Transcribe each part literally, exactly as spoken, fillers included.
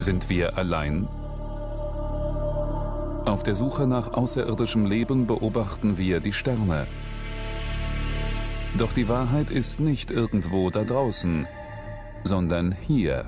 Sind wir allein? Auf der Suche nach außerirdischem Leben beobachten wir die Sterne. Doch die Wahrheit ist nicht irgendwo da draußen, sondern hier.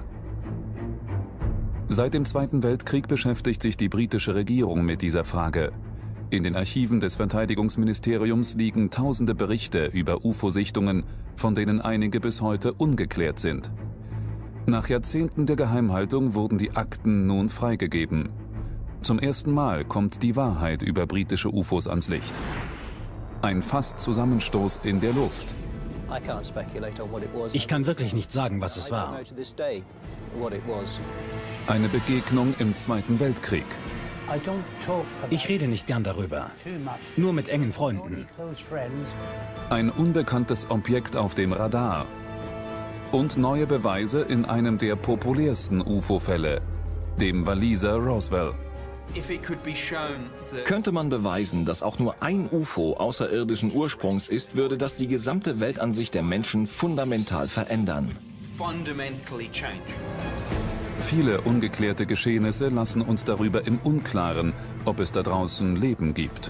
Seit dem Zweiten Weltkrieg beschäftigt sich die britische Regierung mit dieser Frage. In den Archiven des Verteidigungsministeriums liegen tausende Berichte über U F O-Sichtungen, von denen einige bis heute ungeklärt sind. Nach Jahrzehnten der Geheimhaltung wurden die Akten nun freigegeben. Zum ersten Mal kommt die Wahrheit über britische U F Os ans Licht. Ein Fast-Zusammenstoß in der Luft. Ich kann wirklich nicht sagen, was es war. Eine Begegnung im Zweiten Weltkrieg. Ich rede nicht gern darüber. Nur mit engen Freunden. Ein unbekanntes Objekt auf dem Radar. Und neue Beweise in einem der populärsten U F O-Fälle, dem Walliser Roswell. Könnte man beweisen, dass auch nur ein U F O außerirdischen Ursprungs ist, würde das die gesamte Weltansicht der Menschen fundamental verändern. Viele ungeklärte Geschehnisse lassen uns darüber im Unklaren, ob es da draußen Leben gibt.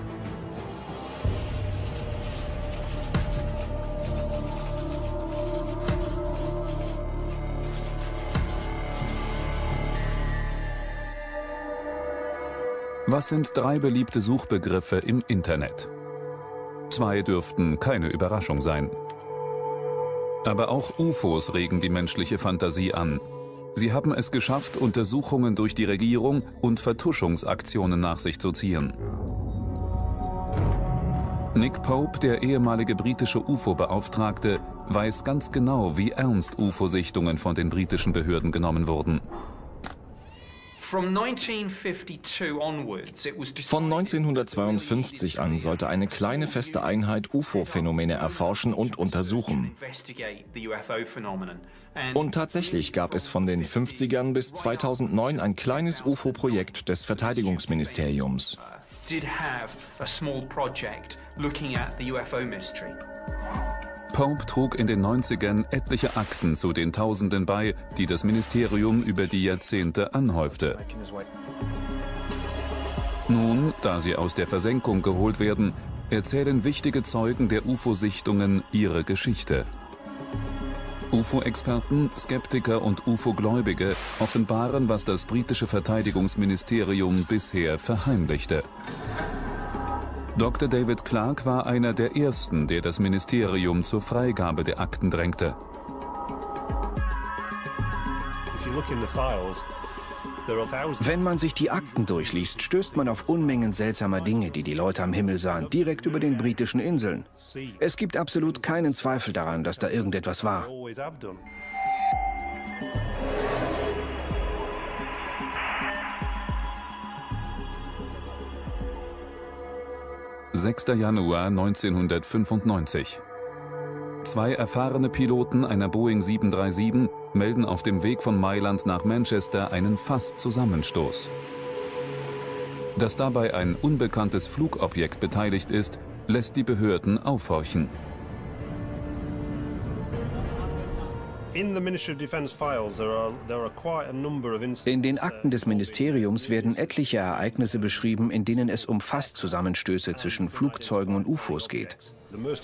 Was sind drei beliebte Suchbegriffe im Internet? Zwei dürften keine Überraschung sein. Aber auch U F Os regen die menschliche Fantasie an. Sie haben es geschafft, Untersuchungen durch die Regierung und Vertuschungsaktionen nach sich zu ziehen. Nick Pope, der ehemalige britische U F O-Beauftragte, weiß ganz genau, wie ernst U F O-Sichtungen von den britischen Behörden genommen wurden. Von neunzehnhundertzweiundfünfzig an sollte eine kleine feste Einheit U F O-Phänomene erforschen und untersuchen. Und tatsächlich gab es von den fünfzigern bis zweitausendneun ein kleines U F O-Projekt des Verteidigungsministeriums. Pope trug in den neunzigern etliche Akten zu den Tausenden bei, die das Ministerium über die Jahrzehnte anhäufte. Nun, da sie aus der Versenkung geholt werden, erzählen wichtige Zeugen der U F O-Sichtungen ihre Geschichte. U F O-Experten, Skeptiker und U F O-Gläubige offenbaren, was das britische Verteidigungsministerium bisher verheimlichte. Doktor David Clarke war einer der ersten, der das Ministerium zur Freigabe der Akten drängte. Wenn man sich die Akten durchliest, stößt man auf Unmengen seltsamer Dinge, die die Leute am Himmel sahen, direkt über den britischen Inseln. Es gibt absolut keinen Zweifel daran, dass da irgendetwas war. sechster Januar neunzehnhundertfünfundneunzig. Zwei erfahrene Piloten einer Boeing sieben drei sieben melden auf dem Weg von Mailand nach Manchester einen Fast-Zusammenstoß. Dass dabei ein unbekanntes Flugobjekt beteiligt ist, lässt die Behörden aufhorchen. In den Akten des Ministeriums werden etliche Ereignisse beschrieben, in denen es um Fast-Zusammenstöße zwischen Flugzeugen und U F Os geht.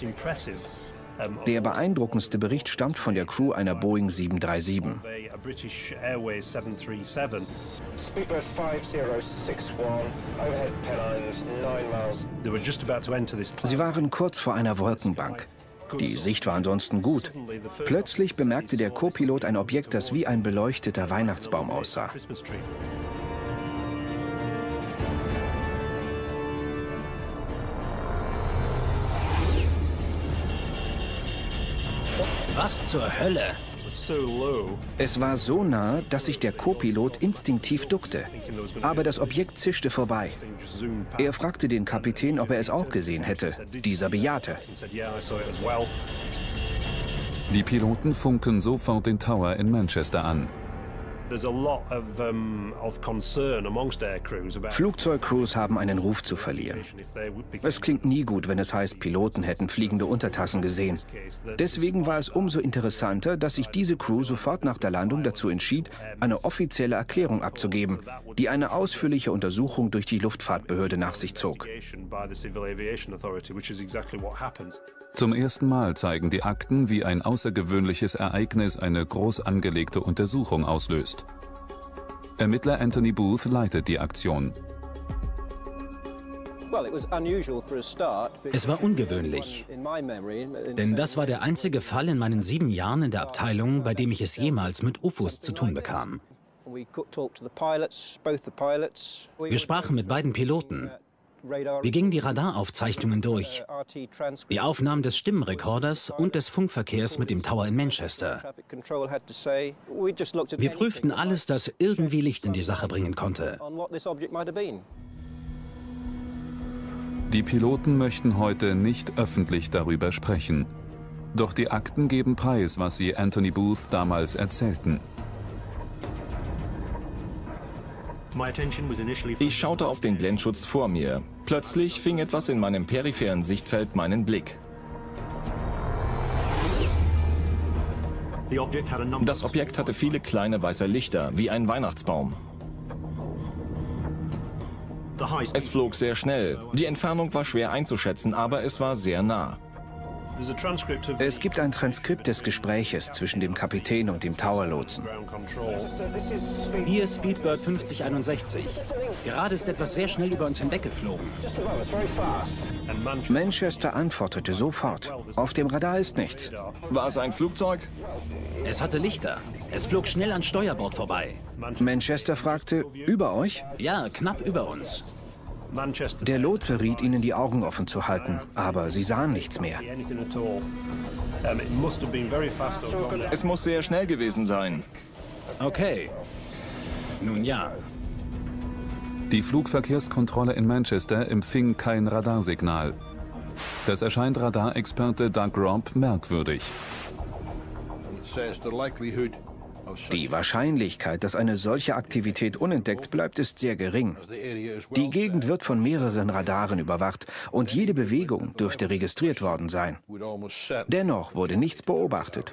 Der beeindruckendste Bericht stammt von der Crew einer Boeing sieben drei sieben. Sie waren kurz vor einer Wolkenbank. Die Sicht war ansonsten gut. Plötzlich bemerkte der Co-Pilot ein Objekt, das wie ein beleuchteter Weihnachtsbaum aussah. Was zur Hölle? Es war so nah, dass sich der Co-Pilot instinktiv duckte. Aber das Objekt zischte vorbei. Er fragte den Kapitän, ob er es auch gesehen hätte. Dieser bejahte. Die Piloten funken sofort den Tower in Manchester an. Flugzeugcrews haben einen Ruf zu verlieren. Es klingt nie gut, wenn es heißt, Piloten hätten fliegende Untertassen gesehen. Deswegen war es umso interessanter, dass sich diese Crew sofort nach der Landung dazu entschied, eine offizielle Erklärung abzugeben, die eine ausführliche Untersuchung durch die Luftfahrtbehörde nach sich zog. Zum ersten Mal zeigen die Akten, wie ein außergewöhnliches Ereignis eine groß angelegte Untersuchung auslöst. Ermittler Anthony Booth leitet die Aktion. Es war ungewöhnlich, denn das war der einzige Fall in meinen sieben Jahren in der Abteilung, bei dem ich es jemals mit U F Os zu tun bekam. Wir sprachen mit beiden Piloten. Wir gingen die Radaraufzeichnungen durch, die Aufnahmen des Stimmenrekorders und des Funkverkehrs mit dem Tower in Manchester. Wir prüften alles, das irgendwie Licht in die Sache bringen konnte. Die Piloten möchten heute nicht öffentlich darüber sprechen. Doch die Akten geben preis, was sie Anthony Booth damals erzählten. Ich schaute auf den Blendschutz vor mir. Plötzlich fing etwas in meinem peripheren Sichtfeld meinen Blick. Das Objekt hatte viele kleine weiße Lichter, wie ein Weihnachtsbaum. Es flog sehr schnell. Die Entfernung war schwer einzuschätzen, aber es war sehr nah. Es gibt ein Transkript des Gespräches zwischen dem Kapitän und dem Tower-Lotsen. Hier Speedbird fünfzig einundsechzig. Gerade ist etwas sehr schnell über uns hinweggeflogen. Manchester antwortete sofort. Auf dem Radar ist nichts. War es ein Flugzeug? Es hatte Lichter. Es flog schnell an Steuerbord vorbei. Manchester fragte, über euch? Ja, knapp über uns. Der Lotse riet ihnen, die Augen offen zu halten, aber sie sahen nichts mehr. Es muss sehr schnell gewesen sein. Okay. Nun ja. Die Flugverkehrskontrolle in Manchester empfing kein Radarsignal. Das erscheint Radarexperte Doug Robb merkwürdig. Die Wahrscheinlichkeit, dass eine solche Aktivität unentdeckt bleibt, ist sehr gering. Die Gegend wird von mehreren Radaren überwacht und jede Bewegung dürfte registriert worden sein. Dennoch wurde nichts beobachtet.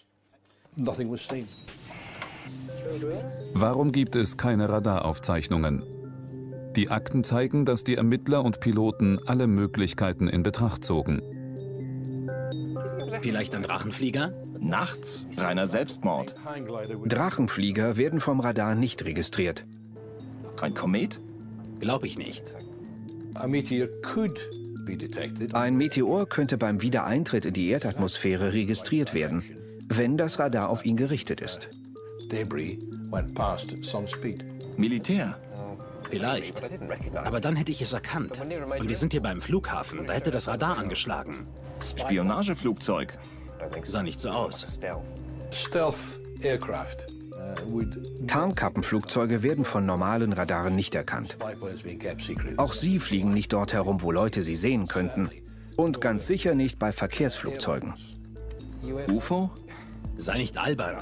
Warum gibt es keine Radaraufzeichnungen? Die Akten zeigen, dass die Ermittler und Piloten alle Möglichkeiten in Betracht zogen. Vielleicht ein Drachenflieger? Nachts? Reiner Selbstmord. Drachenflieger werden vom Radar nicht registriert. Ein Komet? Glaube ich nicht. Ein Meteor könnte beim Wiedereintritt in die Erdatmosphäre registriert werden, wenn das Radar auf ihn gerichtet ist. Militär? Vielleicht. Aber dann hätte ich es erkannt. Und wir sind hier beim Flughafen. Da hätte das Radar angeschlagen. Spionageflugzeug? Sah nicht so aus. Tarnkappenflugzeuge werden von normalen Radaren nicht erkannt. Auch sie fliegen nicht dort herum, wo Leute sie sehen könnten. Und ganz sicher nicht bei Verkehrsflugzeugen. U F O? Sei nicht albern.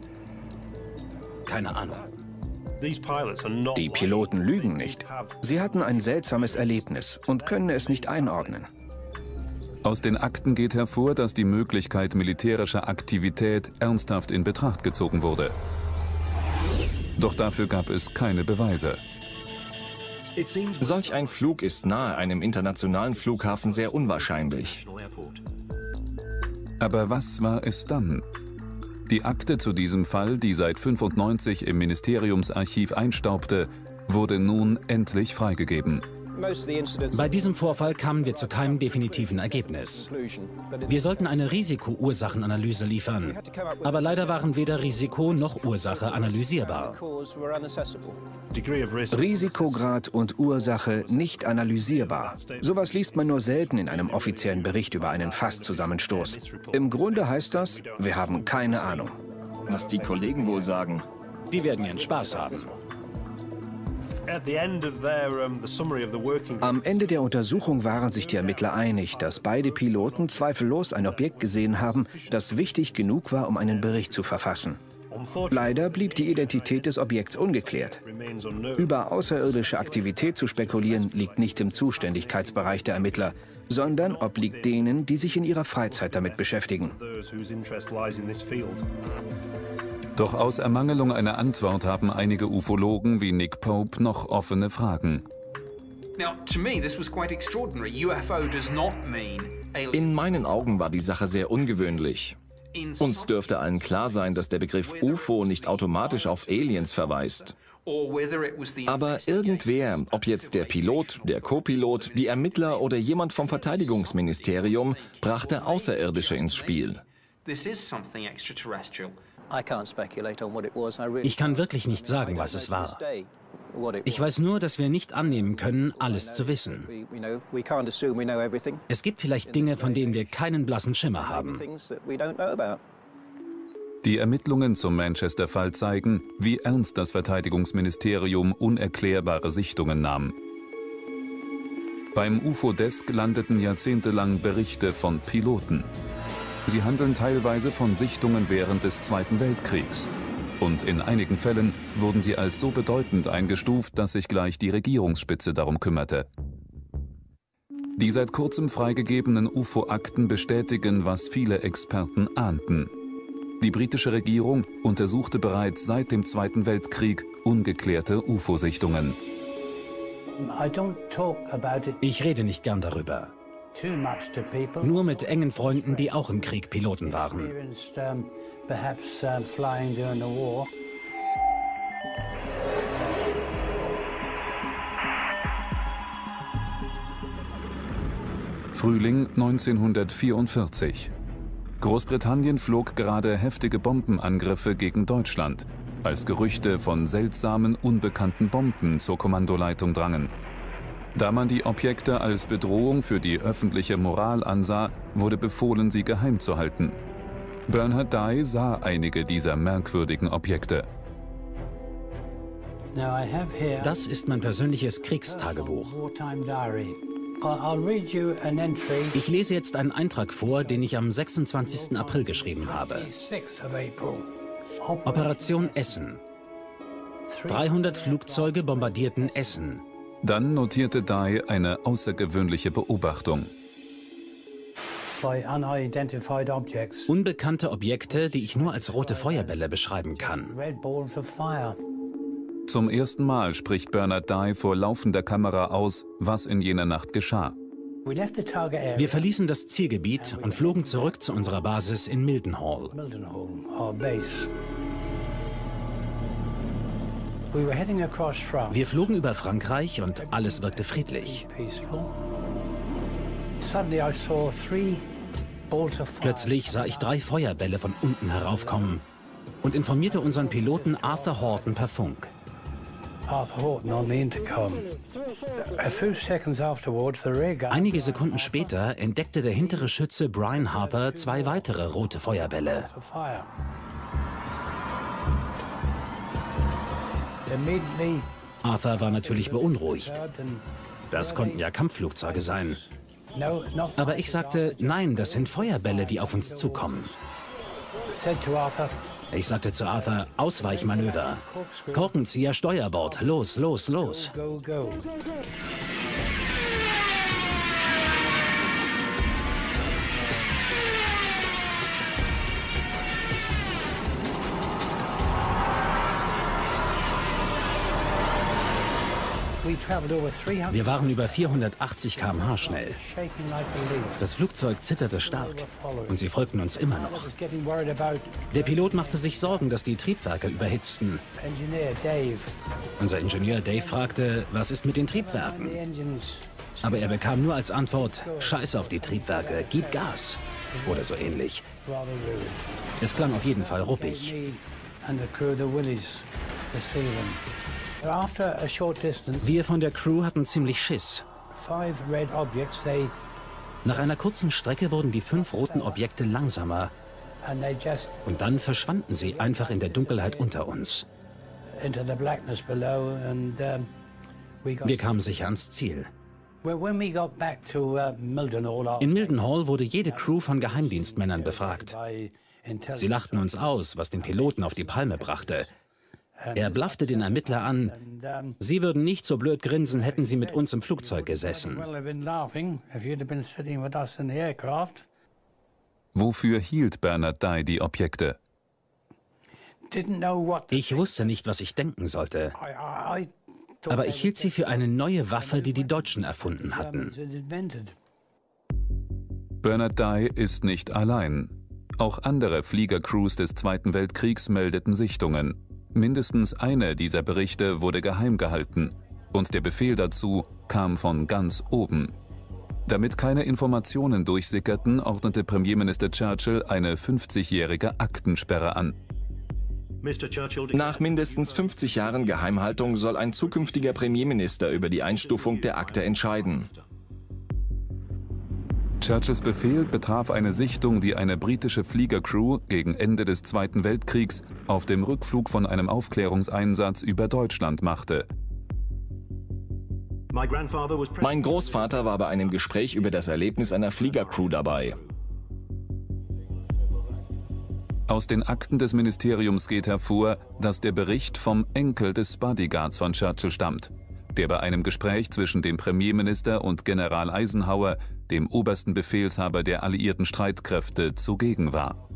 Keine Ahnung. Die Piloten lügen nicht. Sie hatten ein seltsames Erlebnis und können es nicht einordnen. Aus den Akten geht hervor, dass die Möglichkeit militärischer Aktivität ernsthaft in Betracht gezogen wurde. Doch dafür gab es keine Beweise. Solch ein Flug ist nahe einem internationalen Flughafen sehr unwahrscheinlich. Aber was war es dann? Die Akte zu diesem Fall, die seit fünfundneunzig im Ministeriumsarchiv einstaubte, wurde nun endlich freigegeben. Bei diesem Vorfall kamen wir zu keinem definitiven Ergebnis. Wir sollten eine Risiko-Ursachenanalyse liefern, aber leider waren weder Risiko noch Ursache analysierbar. Risikograd und Ursache nicht analysierbar. Sowas liest man nur selten in einem offiziellen Bericht über einen Fasszusammenstoß. Im Grunde heißt das, wir haben keine Ahnung. Was die Kollegen wohl sagen. Die werden ihren Spaß haben. Am Ende der Untersuchung waren sich die Ermittler einig, dass beide Piloten zweifellos ein Objekt gesehen haben, das wichtig genug war, um einen Bericht zu verfassen. Leider blieb die Identität des Objekts ungeklärt. Über außerirdische Aktivität zu spekulieren, liegt nicht im Zuständigkeitsbereich der Ermittler, sondern obliegt denen, die sich in ihrer Freizeit damit beschäftigen. Doch aus Ermangelung einer Antwort haben einige Ufologen wie Nick Pope noch offene Fragen. In meinen Augen war die Sache sehr ungewöhnlich. Uns dürfte allen klar sein, dass der Begriff U F O nicht automatisch auf Aliens verweist. Aber irgendwer, ob jetzt der Pilot, der Co-Pilot, die Ermittler oder jemand vom Verteidigungsministerium, brachte Außerirdische ins Spiel. Ich kann wirklich nicht sagen, was es war. Ich weiß nur, dass wir nicht annehmen können, alles zu wissen. Es gibt vielleicht Dinge, von denen wir keinen blassen Schimmer haben. Die Ermittlungen zum Manchester-Fall zeigen, wie ernst das Verteidigungsministerium unerklärbare Sichtungen nahm. Beim U F O-Desk landeten jahrzehntelang Berichte von Piloten. Sie handeln teilweise von Sichtungen während des Zweiten Weltkriegs. Und in einigen Fällen wurden sie als so bedeutend eingestuft, dass sich gleich die Regierungsspitze darum kümmerte. Die seit kurzem freigegebenen U F O-Akten bestätigen, was viele Experten ahnten. Die britische Regierung untersuchte bereits seit dem Zweiten Weltkrieg ungeklärte U F O-Sichtungen. Ich rede nicht gern darüber. Nur mit engen Freunden, die auch im Krieg Piloten waren. Frühling neunzehnhundertvierundvierzig. Großbritannien flog gerade heftige Bombenangriffe gegen Deutschland, als Gerüchte von seltsamen, unbekannten Bomben zur Kommandoleitung drangen. Da man die Objekte als Bedrohung für die öffentliche Moral ansah, wurde befohlen, sie geheim zu halten. Bernard Dye sah einige dieser merkwürdigen Objekte. Das ist mein persönliches Kriegstagebuch. Ich lese jetzt einen Eintrag vor, den ich am sechsundzwanzigsten April geschrieben habe. Operation Essen. dreihundert Flugzeuge bombardierten Essen. Dann notierte Dye eine außergewöhnliche Beobachtung. Unbekannte Objekte, die ich nur als rote Feuerbälle beschreiben kann. Zum ersten Mal spricht Bernard Dye vor laufender Kamera aus, was in jener Nacht geschah. Wir verließen das Zielgebiet und flogen zurück zu unserer Basis in Mildenhall. Wir flogen über Frankreich und alles wirkte friedlich. Plötzlich sah ich drei Feuerbälle von unten heraufkommen und informierte unseren Piloten Arthur Horton per Funk. Einige Sekunden später entdeckte der hintere Schütze Brian Harper zwei weitere rote Feuerbälle. Arthur war natürlich beunruhigt. Das konnten ja Kampfflugzeuge sein. Aber ich sagte, nein, das sind Feuerbälle, die auf uns zukommen. Ich sagte zu Arthur, Ausweichmanöver. Korkenzieher Steuerbord, los, los, los. Wir waren über vierhundertachtzig Kilometer pro Stunde schnell. Das Flugzeug zitterte stark und sie folgten uns immer noch. Der Pilot machte sich Sorgen, dass die Triebwerke überhitzten. Unser Ingenieur Dave fragte, was ist mit den Triebwerken? Aber er bekam nur als Antwort, Scheiß auf die Triebwerke, gib Gas. Oder so ähnlich. Es klang auf jeden Fall ruppig. Wir von der Crew hatten ziemlich Schiss. Nach einer kurzen Strecke wurden die fünf roten Objekte langsamer. Und dann verschwanden sie einfach in der Dunkelheit unter uns. Wir kamen sicher ans Ziel. In Mildenhall wurde jede Crew von Geheimdienstmännern befragt. Sie lachten uns aus, was den Piloten auf die Palme brachte. Er blaffte den Ermittler an. Sie würden nicht so blöd grinsen, hätten sie mit uns im Flugzeug gesessen. Wofür hielt Bernard Dai die Objekte? Ich wusste nicht, was ich denken sollte. Aber ich hielt sie für eine neue Waffe, die die Deutschen erfunden hatten. Bernard Dai ist nicht allein. Auch andere Fliegercrews des Zweiten Weltkriegs meldeten Sichtungen. Mindestens eine dieser Berichte wurde geheim gehalten. Und der Befehl dazu kam von ganz oben. Damit keine Informationen durchsickerten, ordnete Premierminister Churchill eine fünfzigjährige Aktensperre an. Nach mindestens fünfzig Jahren Geheimhaltung soll ein zukünftiger Premierminister über die Einstufung der Akte entscheiden. Churchills Befehl betraf eine Sichtung, die eine britische Fliegercrew gegen Ende des Zweiten Weltkriegs auf dem Rückflug von einem Aufklärungseinsatz über Deutschland machte. Mein Großvater war bei einem Gespräch über das Erlebnis einer Fliegercrew dabei. Aus den Akten des Ministeriums geht hervor, dass der Bericht vom Enkel des Bodyguards von Churchill stammt, der bei einem Gespräch zwischen dem Premierminister und General Eisenhower, dem obersten Befehlshaber der alliierten Streitkräfte, zugegen war.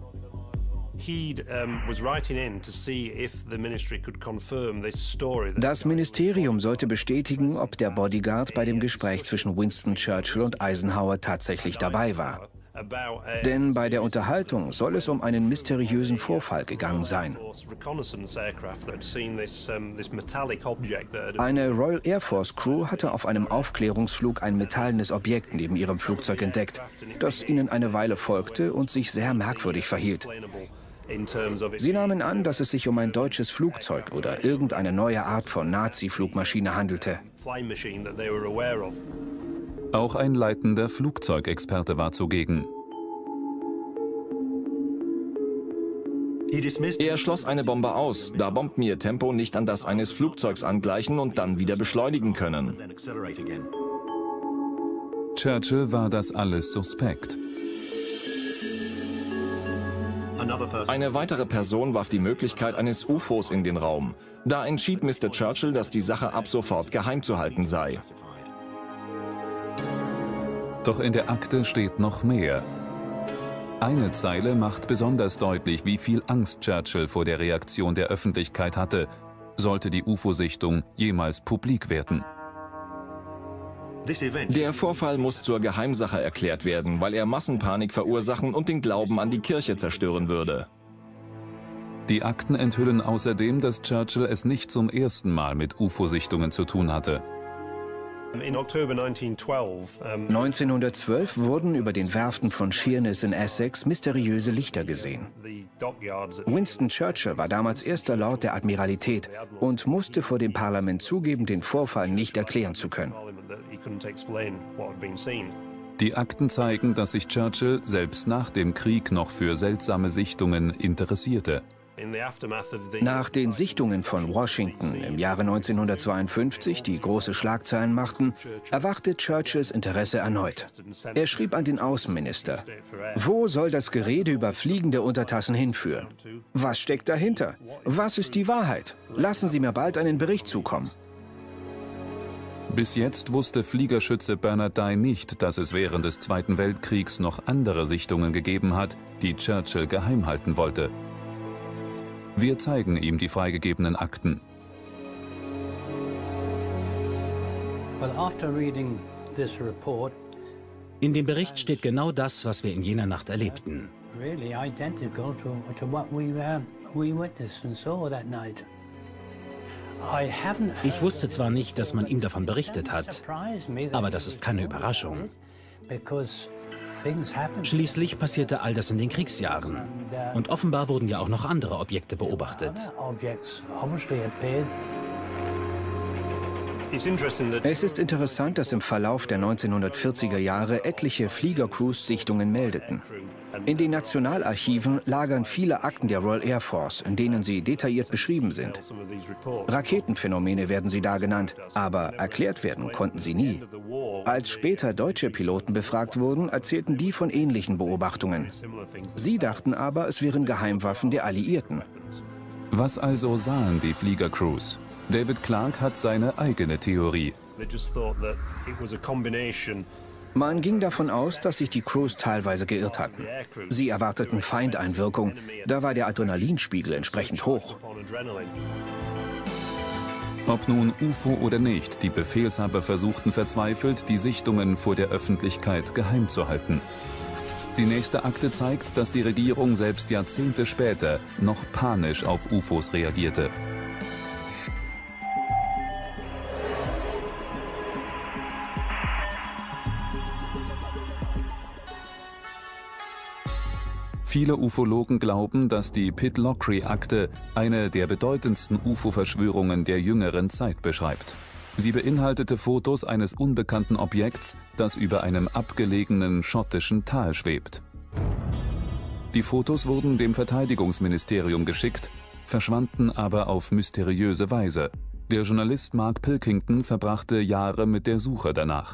Das Ministerium sollte bestätigen, ob der Bodyguard bei dem Gespräch zwischen Winston Churchill und Eisenhower tatsächlich dabei war. Denn bei der Unterhaltung soll es um einen mysteriösen Vorfall gegangen sein. Eine Royal Air Force Crew hatte auf einem Aufklärungsflug ein metallenes Objekt neben ihrem Flugzeug entdeckt, das ihnen eine Weile folgte und sich sehr merkwürdig verhielt. Sie nahmen an, dass es sich um ein deutsches Flugzeug oder irgendeine neue Art von Nazi-Flugmaschine handelte. Auch ein leitender Flugzeugexperte war zugegen. Er schloss eine Bombe aus, da Bomben ihr Tempo nicht an das eines Flugzeugs angleichen und dann wieder beschleunigen können. Churchill war das alles suspekt. Eine weitere Person warf die Möglichkeit eines U F Os in den Raum. Da entschied Mister Churchill, dass die Sache ab sofort geheim zu halten sei. Doch in der Akte steht noch mehr. Eine Zeile macht besonders deutlich, wie viel Angst Churchill vor der Reaktion der Öffentlichkeit hatte, sollte die U F O-Sichtung jemals publik werden. Der Vorfall muss zur Geheimsache erklärt werden, weil er Massenpanik verursachen und den Glauben an die Kirche zerstören würde. Die Akten enthüllen außerdem, dass Churchill es nicht zum ersten Mal mit U F O-Sichtungen zu tun hatte. neunzehnhundertzwölf wurden über den Werften von Sheerness in Essex mysteriöse Lichter gesehen. Winston Churchill war damals erster Lord der Admiralität und musste vor dem Parlament zugeben, den Vorfall nicht erklären zu können. Die Akten zeigen, dass sich Churchill selbst nach dem Krieg noch für seltsame Sichtungen interessierte. Nach den Sichtungen von Washington im Jahre neunzehnhundertzweiundfünfzig, die große Schlagzeilen machten, erwachte Churchills Interesse erneut. Er schrieb an den Außenminister: Wo soll das Gerede über fliegende Untertassen hinführen? Was steckt dahinter? Was ist die Wahrheit? Lassen Sie mir bald einen Bericht zukommen. Bis jetzt wusste Fliegerschütze Bernard Dai nicht, dass es während des Zweiten Weltkriegs noch andere Sichtungen gegeben hat, die Churchill geheim halten wollte. Wir zeigen ihm die freigegebenen Akten. In dem Bericht steht genau das, was wir in jener Nacht erlebten. Ich wusste zwar nicht, dass man ihm davon berichtet hat, aber das ist keine Überraschung. Schließlich passierte all das in den Kriegsjahren. Und offenbar wurden ja auch noch andere Objekte beobachtet. Es ist interessant, dass im Verlauf der neunzehnhundertvierziger Jahre etliche Fliegercruise-Sichtungen meldeten. In den Nationalarchiven lagern viele Akten der Royal Air Force, in denen sie detailliert beschrieben sind. Raketenphänomene werden sie da genannt, aber erklärt werden konnten sie nie. Als später deutsche Piloten befragt wurden, erzählten die von ähnlichen Beobachtungen. Sie dachten aber, es wären Geheimwaffen der Alliierten. Was also sahen die Fliegercrews? David Clarke hat seine eigene Theorie. Man ging davon aus, dass sich die Crews teilweise geirrt hatten. Sie erwarteten Feindeinwirkung, da war der Adrenalinspiegel entsprechend hoch. Ob nun U F O oder nicht, die Befehlshaber versuchten verzweifelt, die Sichtungen vor der Öffentlichkeit geheim zu halten. Die nächste Akte zeigt, dass die Regierung selbst Jahrzehnte später noch panisch auf U F Os reagierte. Viele Ufologen glauben, dass die Pitlochry-Akte eine der bedeutendsten U F O-Verschwörungen der jüngeren Zeit beschreibt. Sie beinhaltete Fotos eines unbekannten Objekts, das über einem abgelegenen schottischen Tal schwebt. Die Fotos wurden dem Verteidigungsministerium geschickt, verschwanden aber auf mysteriöse Weise. Der Journalist Mark Pilkington verbrachte Jahre mit der Suche danach.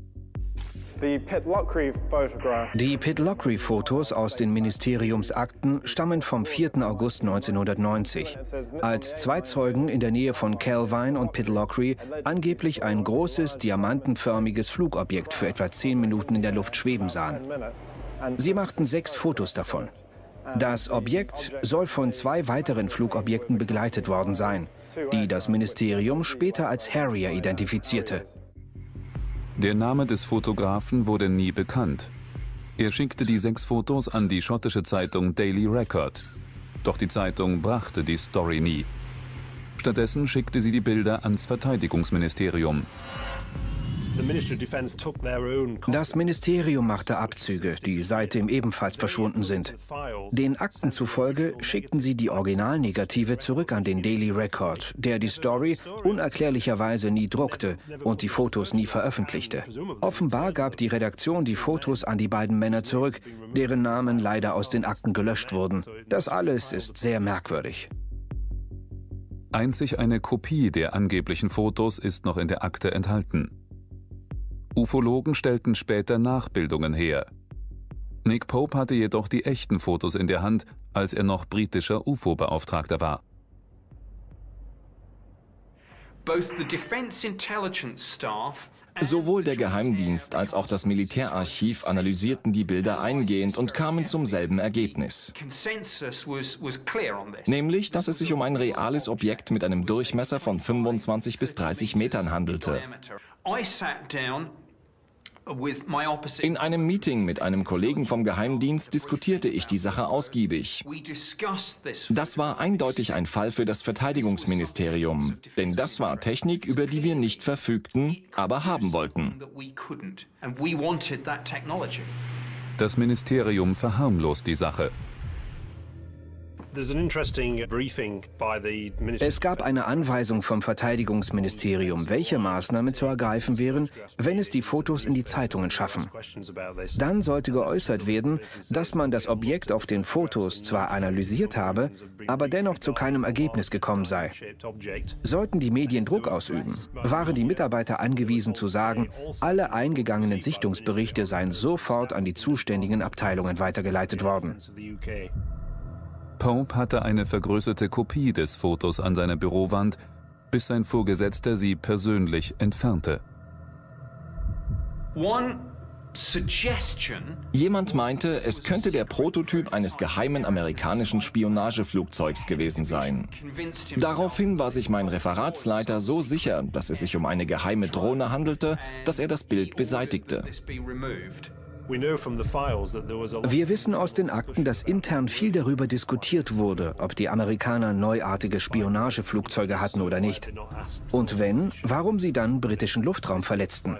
Die Pitlochry-Fotos aus den Ministeriumsakten stammen vom vierten August neunzehnhundertneunzig, als zwei Zeugen in der Nähe von Calvine und Pitlochry angeblich ein großes, diamantenförmiges Flugobjekt für etwa zehn Minuten in der Luft schweben sahen. Sie machten sechs Fotos davon. Das Objekt soll von zwei weiteren Flugobjekten begleitet worden sein, die das Ministerium später als Harrier identifizierte. Der Name des Fotografen wurde nie bekannt. Er schickte die sechs Fotos an die schottische Zeitung Daily Record. Doch die Zeitung brachte die Story nie. Stattdessen schickte sie die Bilder ans Verteidigungsministerium. Das Ministerium machte Abzüge, die seitdem ebenfalls verschwunden sind. Den Akten zufolge schickten sie die Originalnegative zurück an den Daily Record, der die Story unerklärlicherweise nie druckte und die Fotos nie veröffentlichte. Offenbar gab die Redaktion die Fotos an die beiden Männer zurück, deren Namen leider aus den Akten gelöscht wurden. Das alles ist sehr merkwürdig. Einzig eine Kopie der angeblichen Fotos ist noch in der Akte enthalten. Ufologen stellten später Nachbildungen her. Nick Pope hatte jedoch die echten Fotos in der Hand, als er noch britischer U F O-Beauftragter war. Sowohl der Geheimdienst als auch das Militärarchiv analysierten die Bilder eingehend und kamen zum selben Ergebnis. Nämlich, dass es sich um ein reales Objekt mit einem Durchmesser von fünfundzwanzig bis dreißig Metern handelte. In einem Meeting mit einem Kollegen vom Geheimdienst diskutierte ich die Sache ausgiebig. Das war eindeutig ein Fall für das Verteidigungsministerium, denn das war Technik, über die wir nicht verfügten, aber haben wollten. Das Ministerium verharmlost die Sache. Es gab eine Anweisung vom Verteidigungsministerium, welche Maßnahmen zu ergreifen wären, wenn es die Fotos in die Zeitungen schaffen. Dann sollte geäußert werden, dass man das Objekt auf den Fotos zwar analysiert habe, aber dennoch zu keinem Ergebnis gekommen sei. Sollten die Medien Druck ausüben, waren die Mitarbeiter angewiesen zu sagen, alle eingegangenen Sichtungsberichte seien sofort an die zuständigen Abteilungen weitergeleitet worden. Pope hatte eine vergrößerte Kopie des Fotos an seiner Bürowand, bis sein Vorgesetzter sie persönlich entfernte. Jemand meinte, es könnte der Prototyp eines geheimen amerikanischen Spionageflugzeugs gewesen sein. Daraufhin war sich mein Referatsleiter so sicher, dass es sich um eine geheime Drohne handelte, dass er das Bild beseitigte. Wir wissen aus den Akten, dass intern viel darüber diskutiert wurde, ob die Amerikaner neuartige Spionageflugzeuge hatten oder nicht. Und wenn, warum sie dann britischen Luftraum verletzten.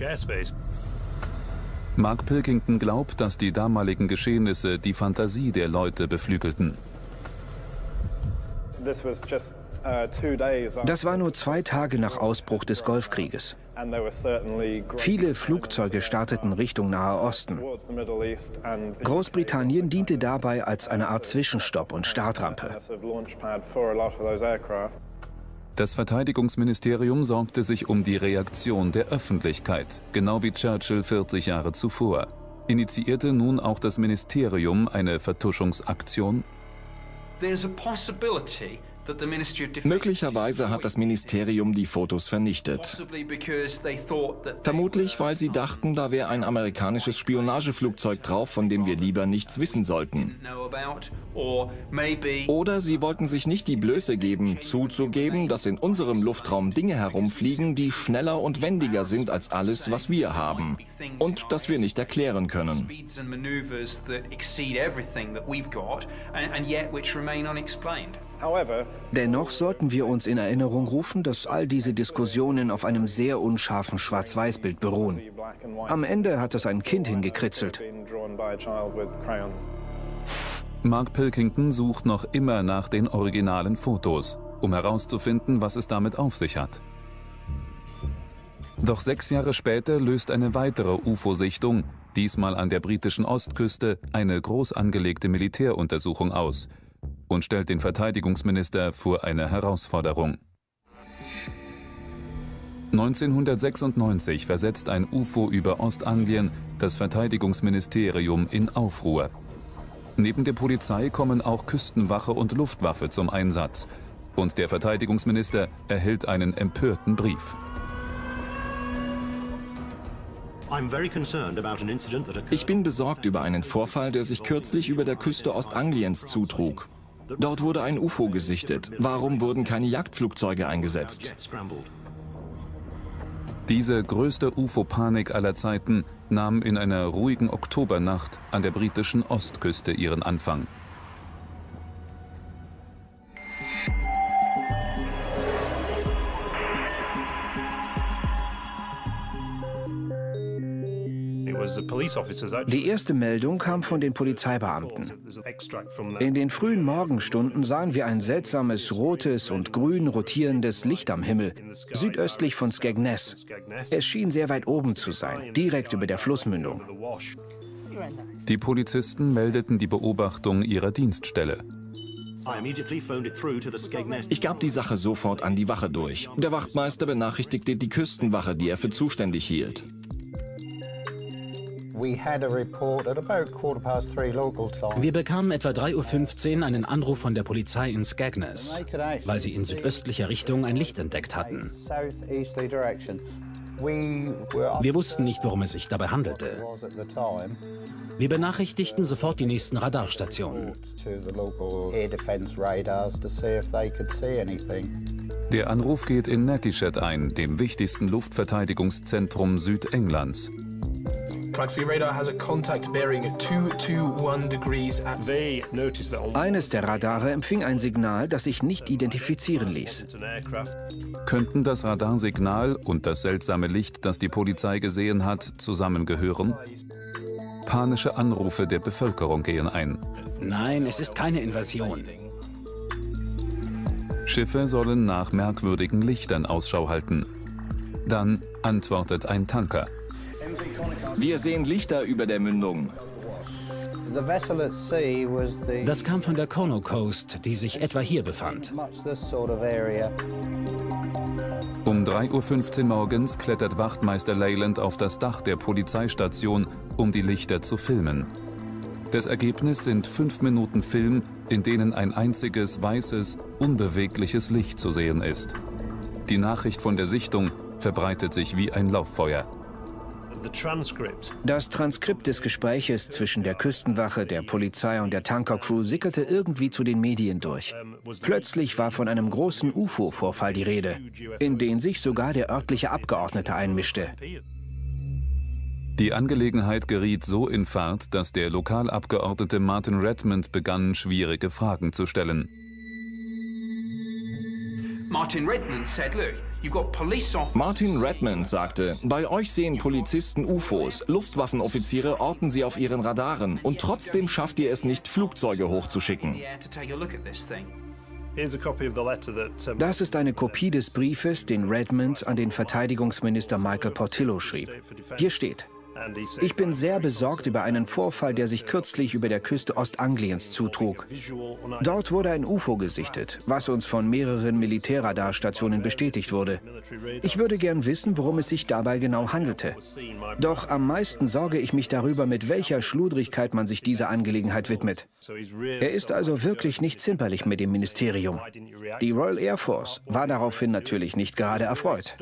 Mark Pilkington glaubt, dass die damaligen Geschehnisse die Fantasie der Leute beflügelten. Das war nur zwei Tage nach Ausbruch des Golfkrieges. Viele Flugzeuge starteten Richtung Nahe Osten. Großbritannien diente dabei als eine Art Zwischenstopp und Startrampe. Das Verteidigungsministerium sorgte sich um die Reaktion der Öffentlichkeit, genau wie Churchill vierzig Jahre zuvor. Initiierte nun auch das Ministerium eine Vertuschungsaktion? Möglicherweise hat das Ministerium die Fotos vernichtet. Vermutlich, weil sie dachten, da wäre ein amerikanisches Spionageflugzeug drauf, von dem wir lieber nichts wissen sollten. Oder sie wollten sich nicht die Blöße geben, zuzugeben, dass in unserem Luftraum Dinge herumfliegen, die schneller und wendiger sind als alles, was wir haben. Und das wir nicht erklären können. Dennoch sollten wir uns in Erinnerung rufen, dass all diese Diskussionen auf einem sehr unscharfen Schwarz-Weiß-Bild beruhen. Am Ende hat es ein Kind hingekritzelt. Mark Pilkington sucht noch immer nach den originalen Fotos, um herauszufinden, was es damit auf sich hat. Doch sechs Jahre später löst eine weitere U F O-Sichtung, diesmal an der britischen Ostküste, eine groß angelegte Militäruntersuchung aus und stellt den Verteidigungsminister vor eine Herausforderung. neunzehnhundertsechsundneunzig versetzt ein U F O über Ostanglien das Verteidigungsministerium in Aufruhr. Neben der Polizei kommen auch Küstenwache und Luftwaffe zum Einsatz. Und der Verteidigungsminister erhält einen empörten Brief. Ich bin besorgt über einen Vorfall, der sich kürzlich über der Küste Ostangliens zutrug. Dort wurde ein U F O gesichtet. Warum wurden keine Jagdflugzeuge eingesetzt? Diese größte U F O-Panik aller Zeiten nahm in einer ruhigen Oktobernacht an der britischen Ostküste ihren Anfang. Die erste Meldung kam von den Polizeibeamten. In den frühen Morgenstunden sahen wir ein seltsames rotes und grün rotierendes Licht am Himmel, südöstlich von Skegness. Es schien sehr weit oben zu sein, direkt über der Flussmündung. Die Polizisten meldeten die Beobachtung ihrer Dienststelle. Ich gab die Sache sofort an die Wache durch. Der Wachtmeister benachrichtigte die Küstenwache, die er für zuständig hielt. Wir bekamen etwa drei Uhr fünfzehn einen Anruf von der Polizei in Skegness, weil sie in südöstlicher Richtung ein Licht entdeckt hatten. Wir wussten nicht, worum es sich dabei handelte. Wir benachrichtigten sofort die nächsten Radarstationen. Der Anruf geht in Nettishet ein, dem wichtigsten Luftverteidigungszentrum Südenglands. Eines der Radare empfing ein Signal, das sich nicht identifizieren ließ. Könnten das Radarsignal und das seltsame Licht, das die Polizei gesehen hat, zusammengehören? Panische Anrufe der Bevölkerung gehen ein. Nein, es ist keine Invasion. Schiffe sollen nach merkwürdigen Lichtern Ausschau halten. Dann antwortet ein Tanker. Wir sehen Lichter über der Mündung. Das kam von der Kono Coast, die sich etwa hier befand. Um drei Uhr fünfzehn morgens klettert Wachtmeister Leyland auf das Dach der Polizeistation, um die Lichter zu filmen. Das Ergebnis sind fünf Minuten Film, in denen ein einziges weißes, unbewegliches Licht zu sehen ist. Die Nachricht von der Sichtung verbreitet sich wie ein Lauffeuer. Das Transkript des Gespräches zwischen der Küstenwache, der Polizei und der Tankercrew sickerte irgendwie zu den Medien durch. Plötzlich war von einem großen U F O-Vorfall die Rede, in den sich sogar der örtliche Abgeordnete einmischte. Die Angelegenheit geriet so in Fahrt, dass der Lokalabgeordnete Martin Redmond begann, schwierige Fragen zu stellen. Martin Redmond said, look, Martin Redmond sagte, bei euch sehen Polizisten U F Os, Luftwaffenoffiziere orten sie auf ihren Radaren und trotzdem schafft ihr es nicht, Flugzeuge hochzuschicken. Das ist eine Kopie des Briefes, den Redmond an den Verteidigungsminister Michael Portillo schrieb. Hier steht: Ich bin sehr besorgt über einen Vorfall, der sich kürzlich über der Küste Ostangliens zutrug. Dort wurde ein U F O gesichtet, was uns von mehreren Militärradarstationen bestätigt wurde. Ich würde gern wissen, worum es sich dabei genau handelte. Doch am meisten sorge ich mich darüber, mit welcher Schludrigkeit man sich dieser Angelegenheit widmet. Er ist also wirklich nicht zimperlich mit dem Ministerium. Die Royal Air Force war daraufhin natürlich nicht gerade erfreut.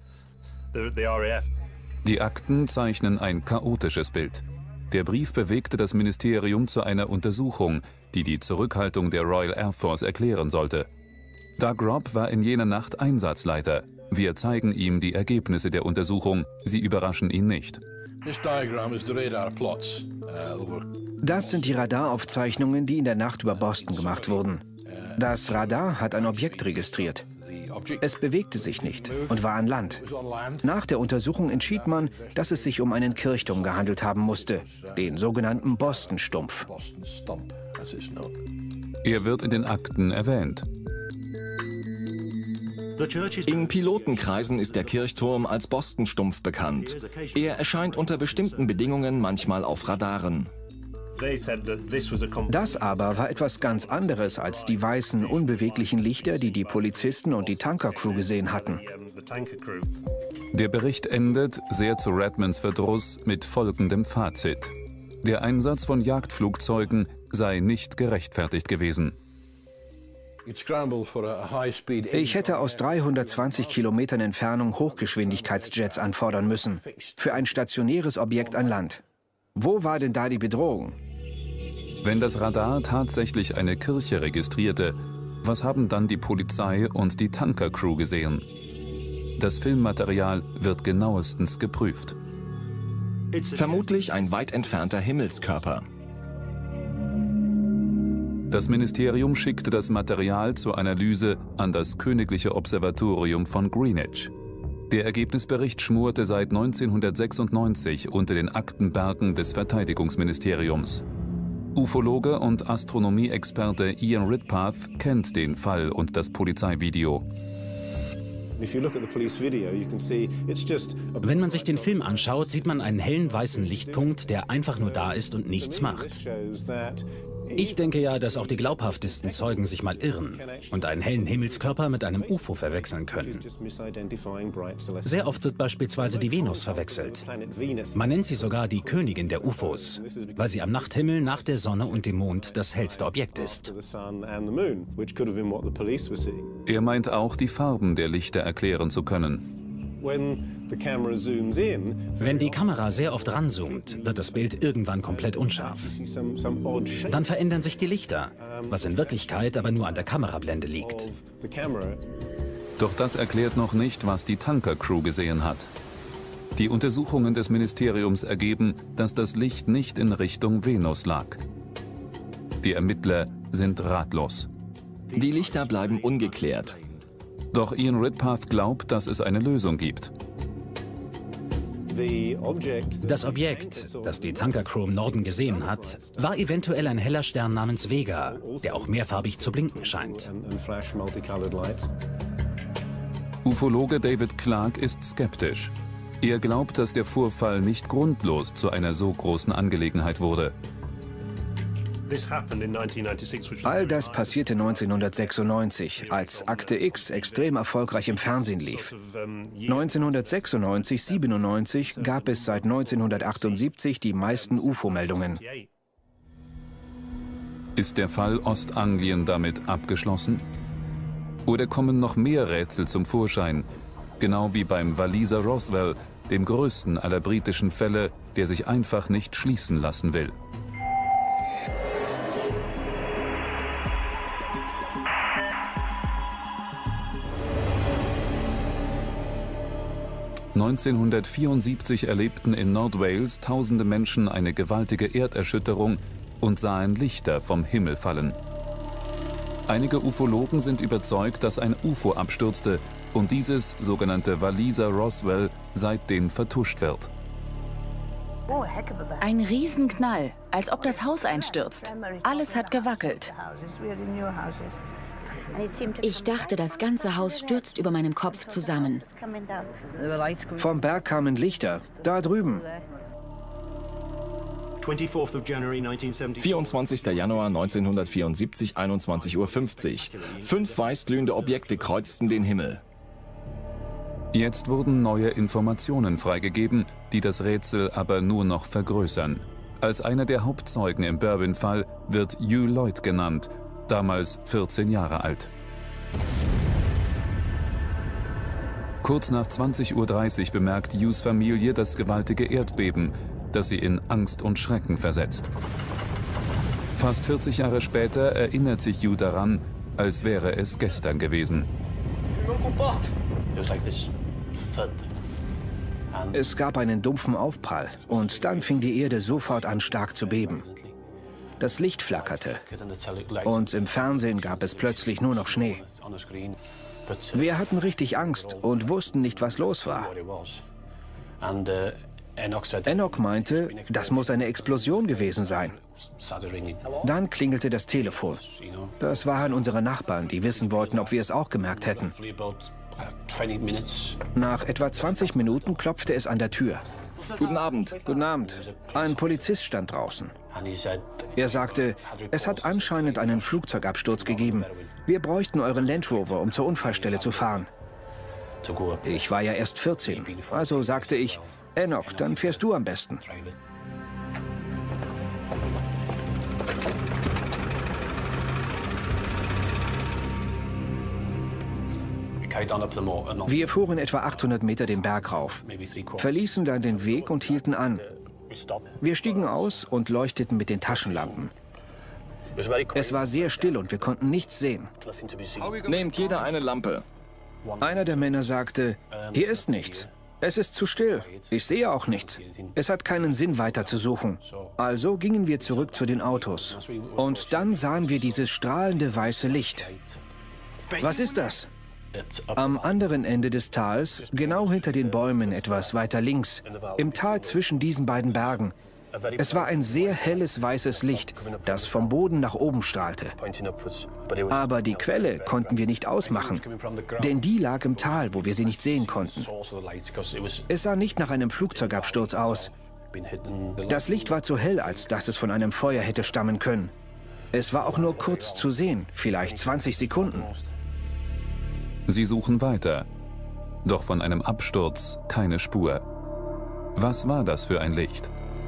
Die Akten zeichnen ein chaotisches Bild. Der Brief bewegte das Ministerium zu einer Untersuchung, die die Zurückhaltung der Royal Air Force erklären sollte. Doug Robb war in jener Nacht Einsatzleiter. Wir zeigen ihm die Ergebnisse der Untersuchung. Sie überraschen ihn nicht. Das sind die Radaraufzeichnungen, die in der Nacht über Boston gemacht wurden. Das Radar hat ein Objekt registriert. Es bewegte sich nicht und war an Land. Nach der Untersuchung entschied man, dass es sich um einen Kirchturm gehandelt haben musste, den sogenannten Boston-Stumpf. Er wird in den Akten erwähnt. In Pilotenkreisen ist der Kirchturm als Boston-Stumpf bekannt. Er erscheint unter bestimmten Bedingungen manchmal auf Radaren. Das aber war etwas ganz anderes als die weißen, unbeweglichen Lichter, die die Polizisten und die Tankercrew gesehen hatten. Der Bericht endet, sehr zu Redmonds Verdruss, mit folgendem Fazit: Der Einsatz von Jagdflugzeugen sei nicht gerechtfertigt gewesen. Ich hätte aus dreihundertzwanzig Kilometern Entfernung Hochgeschwindigkeitsjets anfordern müssen, für ein stationäres Objekt an Land. Wo war denn da die Bedrohung? Wenn das Radar tatsächlich eine Kirche registrierte, was haben dann die Polizei und die Tankercrew gesehen? Das Filmmaterial wird genauestens geprüft. Vermutlich ein weit entfernter Himmelskörper. Das Ministerium schickte das Material zur Analyse an das Königliche Observatorium von Greenwich. Der Ergebnisbericht schmorte seit neunzehnhundertsechsundneunzig unter den Aktenbergen des Verteidigungsministeriums. Ufologe und Astronomieexperte Ian Ridpath kennt den Fall und das Polizeivideo. Wenn man sich den Film anschaut, sieht man einen hellen weißen Lichtpunkt, der einfach nur da ist und nichts macht. Ich denke ja, dass auch die glaubhaftesten Zeugen sich mal irren und einen hellen Himmelskörper mit einem U F O verwechseln können. Sehr oft wird beispielsweise die Venus verwechselt. Man nennt sie sogar die Königin der U F Os, weil sie am Nachthimmel nach der Sonne und dem Mond das hellste Objekt ist. Er meint auch, die Farben der Lichter erklären zu können. Wenn die Kamera sehr oft ranzoomt, wird das Bild irgendwann komplett unscharf. Dann verändern sich die Lichter, was in Wirklichkeit aber nur an der Kamerablende liegt. Doch das erklärt noch nicht, was die Tankercrew gesehen hat. Die Untersuchungen des Ministeriums ergeben, dass das Licht nicht in Richtung Venus lag. Die Ermittler sind ratlos. Die Lichter bleiben ungeklärt. Doch Ian Ridpath glaubt, dass es eine Lösung gibt. Das Objekt, das die Tankercrew im Norden gesehen hat, war eventuell ein heller Stern namens Vega, der auch mehrfarbig zu blinken scheint. Ufologe David Clark ist skeptisch. Er glaubt, dass der Vorfall nicht grundlos zu einer so großen Angelegenheit wurde. All das passierte neunzehnhundertsechsundneunzig, als Akte X extrem erfolgreich im Fernsehen lief. neunzehnhundertsechsundneunzig siebenundneunzig gab es seit neunzehnhundertachtundsiebzig die meisten U F O-Meldungen. Ist der Fall Ostanglien damit abgeschlossen? Oder kommen noch mehr Rätsel zum Vorschein? Genau wie beim Walliser Roswell, dem größten aller britischen Fälle, der sich einfach nicht schließen lassen will. neunzehnhundertvierundsiebzig erlebten in Nordwales tausende Menschen eine gewaltige Erderschütterung und sahen Lichter vom Himmel fallen. Einige Ufologen sind überzeugt, dass ein U F O abstürzte und dieses sogenannte Walliser Roswell seitdem vertuscht wird. Ein Riesenknall, als ob das Haus einstürzt. Alles hat gewackelt. Ich dachte, das ganze Haus stürzt über meinem Kopf zusammen. Vom Berg kamen Lichter, da drüben. vierundzwanzigster Januar neunzehnhundertvierundsiebzig, einundzwanzig Uhr fünfzig. Fünf weißglühende Objekte kreuzten den Himmel. Jetzt wurden neue Informationen freigegeben, die das Rätsel aber nur noch vergrößern. Als einer der Hauptzeugen im Berwyn-Fall wird Hugh Lloyd genannt, damals vierzehn Jahre alt. Kurz nach zwanzig Uhr dreißig bemerkt Hughs Familie das gewaltige Erdbeben, das sie in Angst und Schrecken versetzt. Fast vierzig Jahre später erinnert sich Hugh daran, als wäre es gestern gewesen. Es gab einen dumpfen Aufprall und dann fing die Erde sofort an, stark zu beben. Das Licht flackerte und im Fernsehen gab es plötzlich nur noch Schnee. Wir hatten richtig Angst und wussten nicht, was los war. Enoch meinte, das muss eine Explosion gewesen sein. Dann klingelte das Telefon. Das waren unsere Nachbarn, die wissen wollten, ob wir es auch gemerkt hätten. Nach etwa zwanzig Minuten klopfte es an der Tür. Guten Abend. Guten Abend. Ein Polizist stand draußen. Er sagte, es hat anscheinend einen Flugzeugabsturz gegeben. Wir bräuchten euren Land Rover, um zur Unfallstelle zu fahren. Ich war ja erst vierzehn, also sagte ich, Enoch, dann fährst du am besten. Wir fuhren etwa achthundert Meter den Berg rauf, verließen dann den Weg und hielten an. Wir stiegen aus und leuchteten mit den Taschenlampen. Es war sehr still und wir konnten nichts sehen. Nehmt jeder eine Lampe. Einer der Männer sagte, hier ist nichts. Es ist zu still. Ich sehe auch nichts. Es hat keinen Sinn, weiter zu suchen. Also gingen wir zurück zu den Autos. Und dann sahen wir dieses strahlende weiße Licht. Was ist das? Am anderen Ende des Tals, genau hinter den Bäumen, etwas weiter links, im Tal zwischen diesen beiden Bergen. Es war ein sehr helles weißes Licht, das vom Boden nach oben strahlte. Aber die Quelle konnten wir nicht ausmachen, denn die lag im Tal, wo wir sie nicht sehen konnten. Es sah nicht nach einem Flugzeugabsturz aus. Das Licht war zu hell, als dass es von einem Feuer hätte stammen können. Es war auch nur kurz zu sehen, vielleicht zwanzig Sekunden. Sie suchen weiter, doch von einem Absturz keine Spur. Was war das für ein Licht?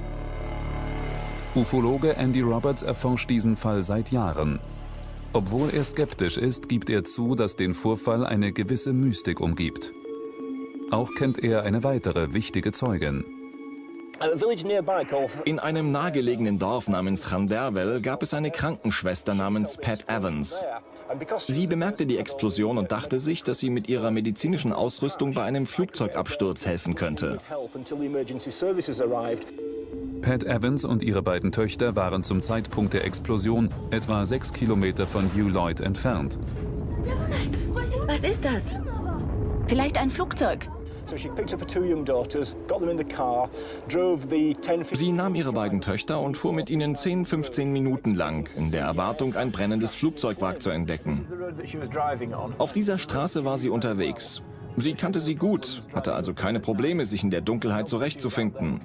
Ufologe Andy Roberts erforscht diesen Fall seit Jahren. Obwohl er skeptisch ist, gibt er zu, dass den Vorfall eine gewisse Mystik umgibt. Auch kennt er eine weitere wichtige Zeugin. In einem nahegelegenen Dorf namens Llanderfel gab es eine Krankenschwester namens Pat Evans. Sie bemerkte die Explosion und dachte sich, dass sie mit ihrer medizinischen Ausrüstung bei einem Flugzeugabsturz helfen könnte. Pat Evans und ihre beiden Töchter waren zum Zeitpunkt der Explosion etwa sechs Kilometer von Hugh Lloyd entfernt. Was ist das? Vielleicht ein Flugzeug. Sie nahm ihre beiden Töchter und fuhr mit ihnen zehn, fünfzehn Minuten lang, in der Erwartung, ein brennendes Flugzeugwrack zu entdecken. Auf dieser Straße war sie unterwegs. Sie kannte sie gut, hatte also keine Probleme, sich in der Dunkelheit zurechtzufinden.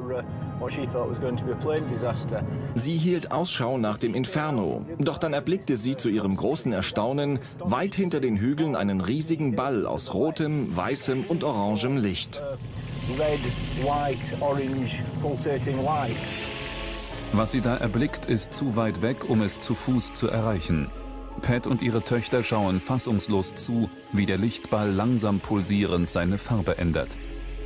Sie hielt Ausschau nach dem Inferno, doch dann erblickte sie zu ihrem großen Erstaunen weit hinter den Hügeln einen riesigen Ball aus rotem, weißem und orangem Licht. Was sie da erblickt, ist zu weit weg, um es zu Fuß zu erreichen. Pat und ihre Töchter schauen fassungslos zu, wie der Lichtball langsam pulsierend seine Farbe ändert.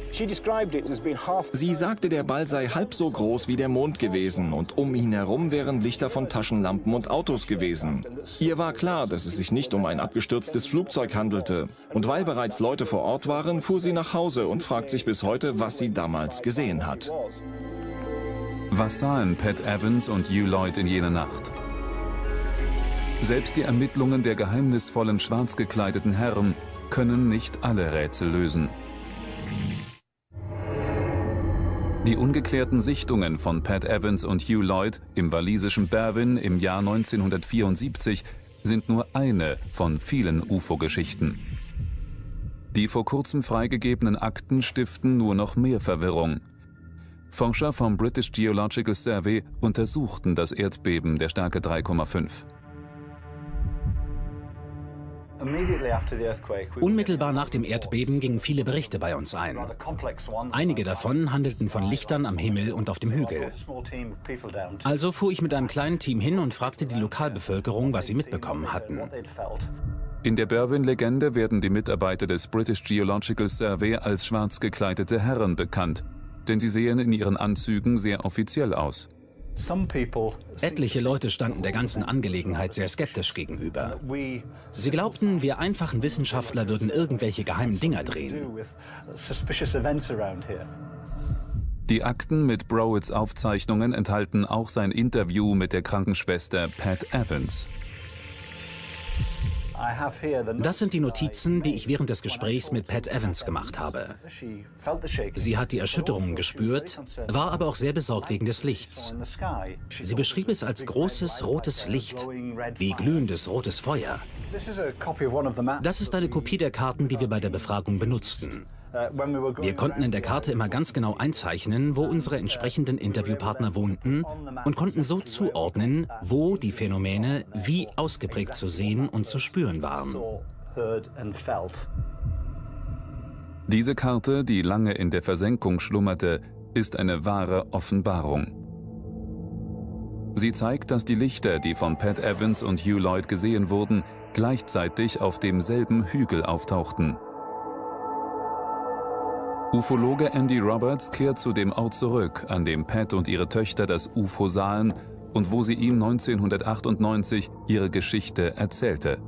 Sie sagte, der Ball sei halb so groß wie der Mond gewesen und um ihn herum wären Lichter von Taschenlampen und Autos gewesen. Ihr war klar, dass es sich nicht um ein abgestürztes Flugzeug handelte. Und weil bereits Leute vor Ort waren, fuhr sie nach Hause und fragt sich bis heute, was sie damals gesehen hat. Was sahen Pat Evans und Hugh Lloyd in jener Nacht? Selbst die Ermittlungen der geheimnisvollen schwarz gekleideten Herren können nicht alle Rätsel lösen. Die ungeklärten Sichtungen von Pat Evans und Hugh Lloyd im walisischen Berwyn im Jahr neunzehnhundertvierundsiebzig sind nur eine von vielen U F O-Geschichten. Die vor kurzem freigegebenen Akten stiften nur noch mehr Verwirrung. Forscher vom British Geological Survey untersuchten das Erdbeben der Stärke drei Komma fünf. Unmittelbar nach dem Erdbeben gingen viele Berichte bei uns ein. Einige davon handelten von Lichtern am Himmel und auf dem Hügel. Also fuhr ich mit einem kleinen Team hin und fragte die Lokalbevölkerung, was sie mitbekommen hatten. In der Berwyn-Legende werden die Mitarbeiter des British Geological Survey als schwarz gekleidete Herren bekannt, denn sie sehen in ihren Anzügen sehr offiziell aus. Etliche Leute standen der ganzen Angelegenheit sehr skeptisch gegenüber. Sie glaubten, wir einfachen Wissenschaftler würden irgendwelche geheimen Dinger drehen. Die Akten mit Browitts Aufzeichnungen enthalten auch sein Interview mit der Krankenschwester Pat Evans. Das sind die Notizen, die ich während des Gesprächs mit Pat Evans gemacht habe. Sie hat die Erschütterungen gespürt, war aber auch sehr besorgt wegen des Lichts. Sie beschrieb es als großes rotes Licht, wie glühendes rotes Feuer. Das ist eine Kopie der Karten, die wir bei der Befragung benutzten. Wir konnten in der Karte immer ganz genau einzeichnen, wo unsere entsprechenden Interviewpartner wohnten und konnten so zuordnen, wo die Phänomene wie ausgeprägt zu sehen und zu spüren waren. Diese Karte, die lange in der Versenkung schlummerte, ist eine wahre Offenbarung. Sie zeigt, dass die Lichter, die von Pat Evans und Hugh Lloyd gesehen wurden, gleichzeitig auf demselben Hügel auftauchten. Ufologe Andy Roberts kehrt zu dem Ort zurück, an dem Pat und ihre Töchter das U F O sahen und wo sie ihm neunzehnhundertachtundneunzig ihre Geschichte erzählte.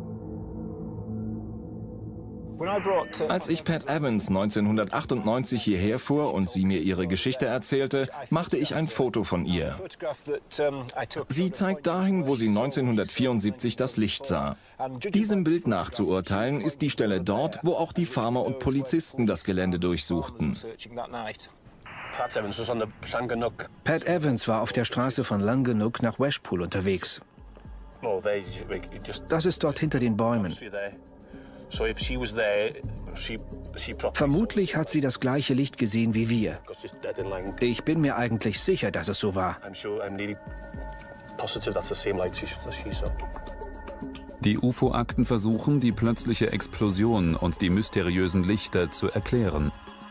Als ich Pat Evans neunzehnhundertachtundneunzig hierher fuhr und sie mir ihre Geschichte erzählte, machte ich ein Foto von ihr. Sie zeigt dahin, wo sie neunzehnhundertvierundsiebzig das Licht sah. Diesem Bild nachzuurteilen ist die Stelle dort, wo auch die Farmer und Polizisten das Gelände durchsuchten. Pat Evans war auf der Straße von Llangannock nach Weshpool unterwegs. Das ist dort hinter den Bäumen. Vermutlich hat sie das gleiche Licht gesehen wie wir. Ich bin mir eigentlich sicher, dass es so war. Die U F O-Akten versuchen, die plötzliche Explosion und die mysteriösen Lichter zu erklären.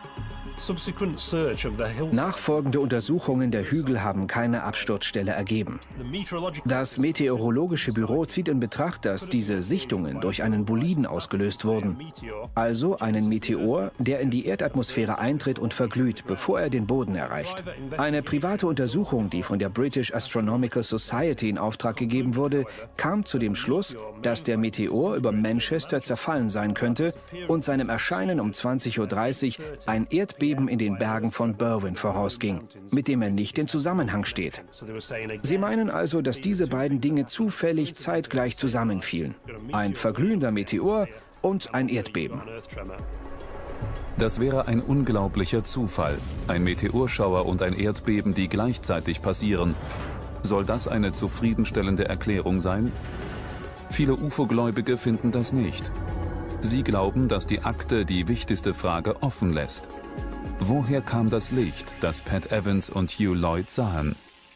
Nachfolgende Untersuchungen der Hügel haben keine Absturzstelle ergeben. Das Meteorologische Büro zieht in Betracht, dass diese Sichtungen durch einen Boliden ausgelöst wurden. Also einen Meteor, der in die Erdatmosphäre eintritt und verglüht, bevor er den Boden erreicht. Eine private Untersuchung, die von der British Astronomical Society in Auftrag gegeben wurde, kam zu dem Schluss, dass der Meteor über Manchester zerfallen sein könnte und seinem Erscheinen um zwanzig Uhr dreißig ein Erdbeben in den Bergen von Berwyn vorausging, mit dem er nicht in Zusammenhang steht. Sie meinen also, dass diese beiden Dinge zufällig zeitgleich zusammenfielen. Ein verglühender Meteor und ein Erdbeben. Das wäre ein unglaublicher Zufall. Ein Meteorschauer und ein Erdbeben, die gleichzeitig passieren. Soll das eine zufriedenstellende Erklärung sein? Viele U F O-Gläubige finden das nicht. Sie glauben, dass die Akte die wichtigste Frage offen lässt. Woher kam das Licht, das Pat Evans und Hugh Lloyd sahen?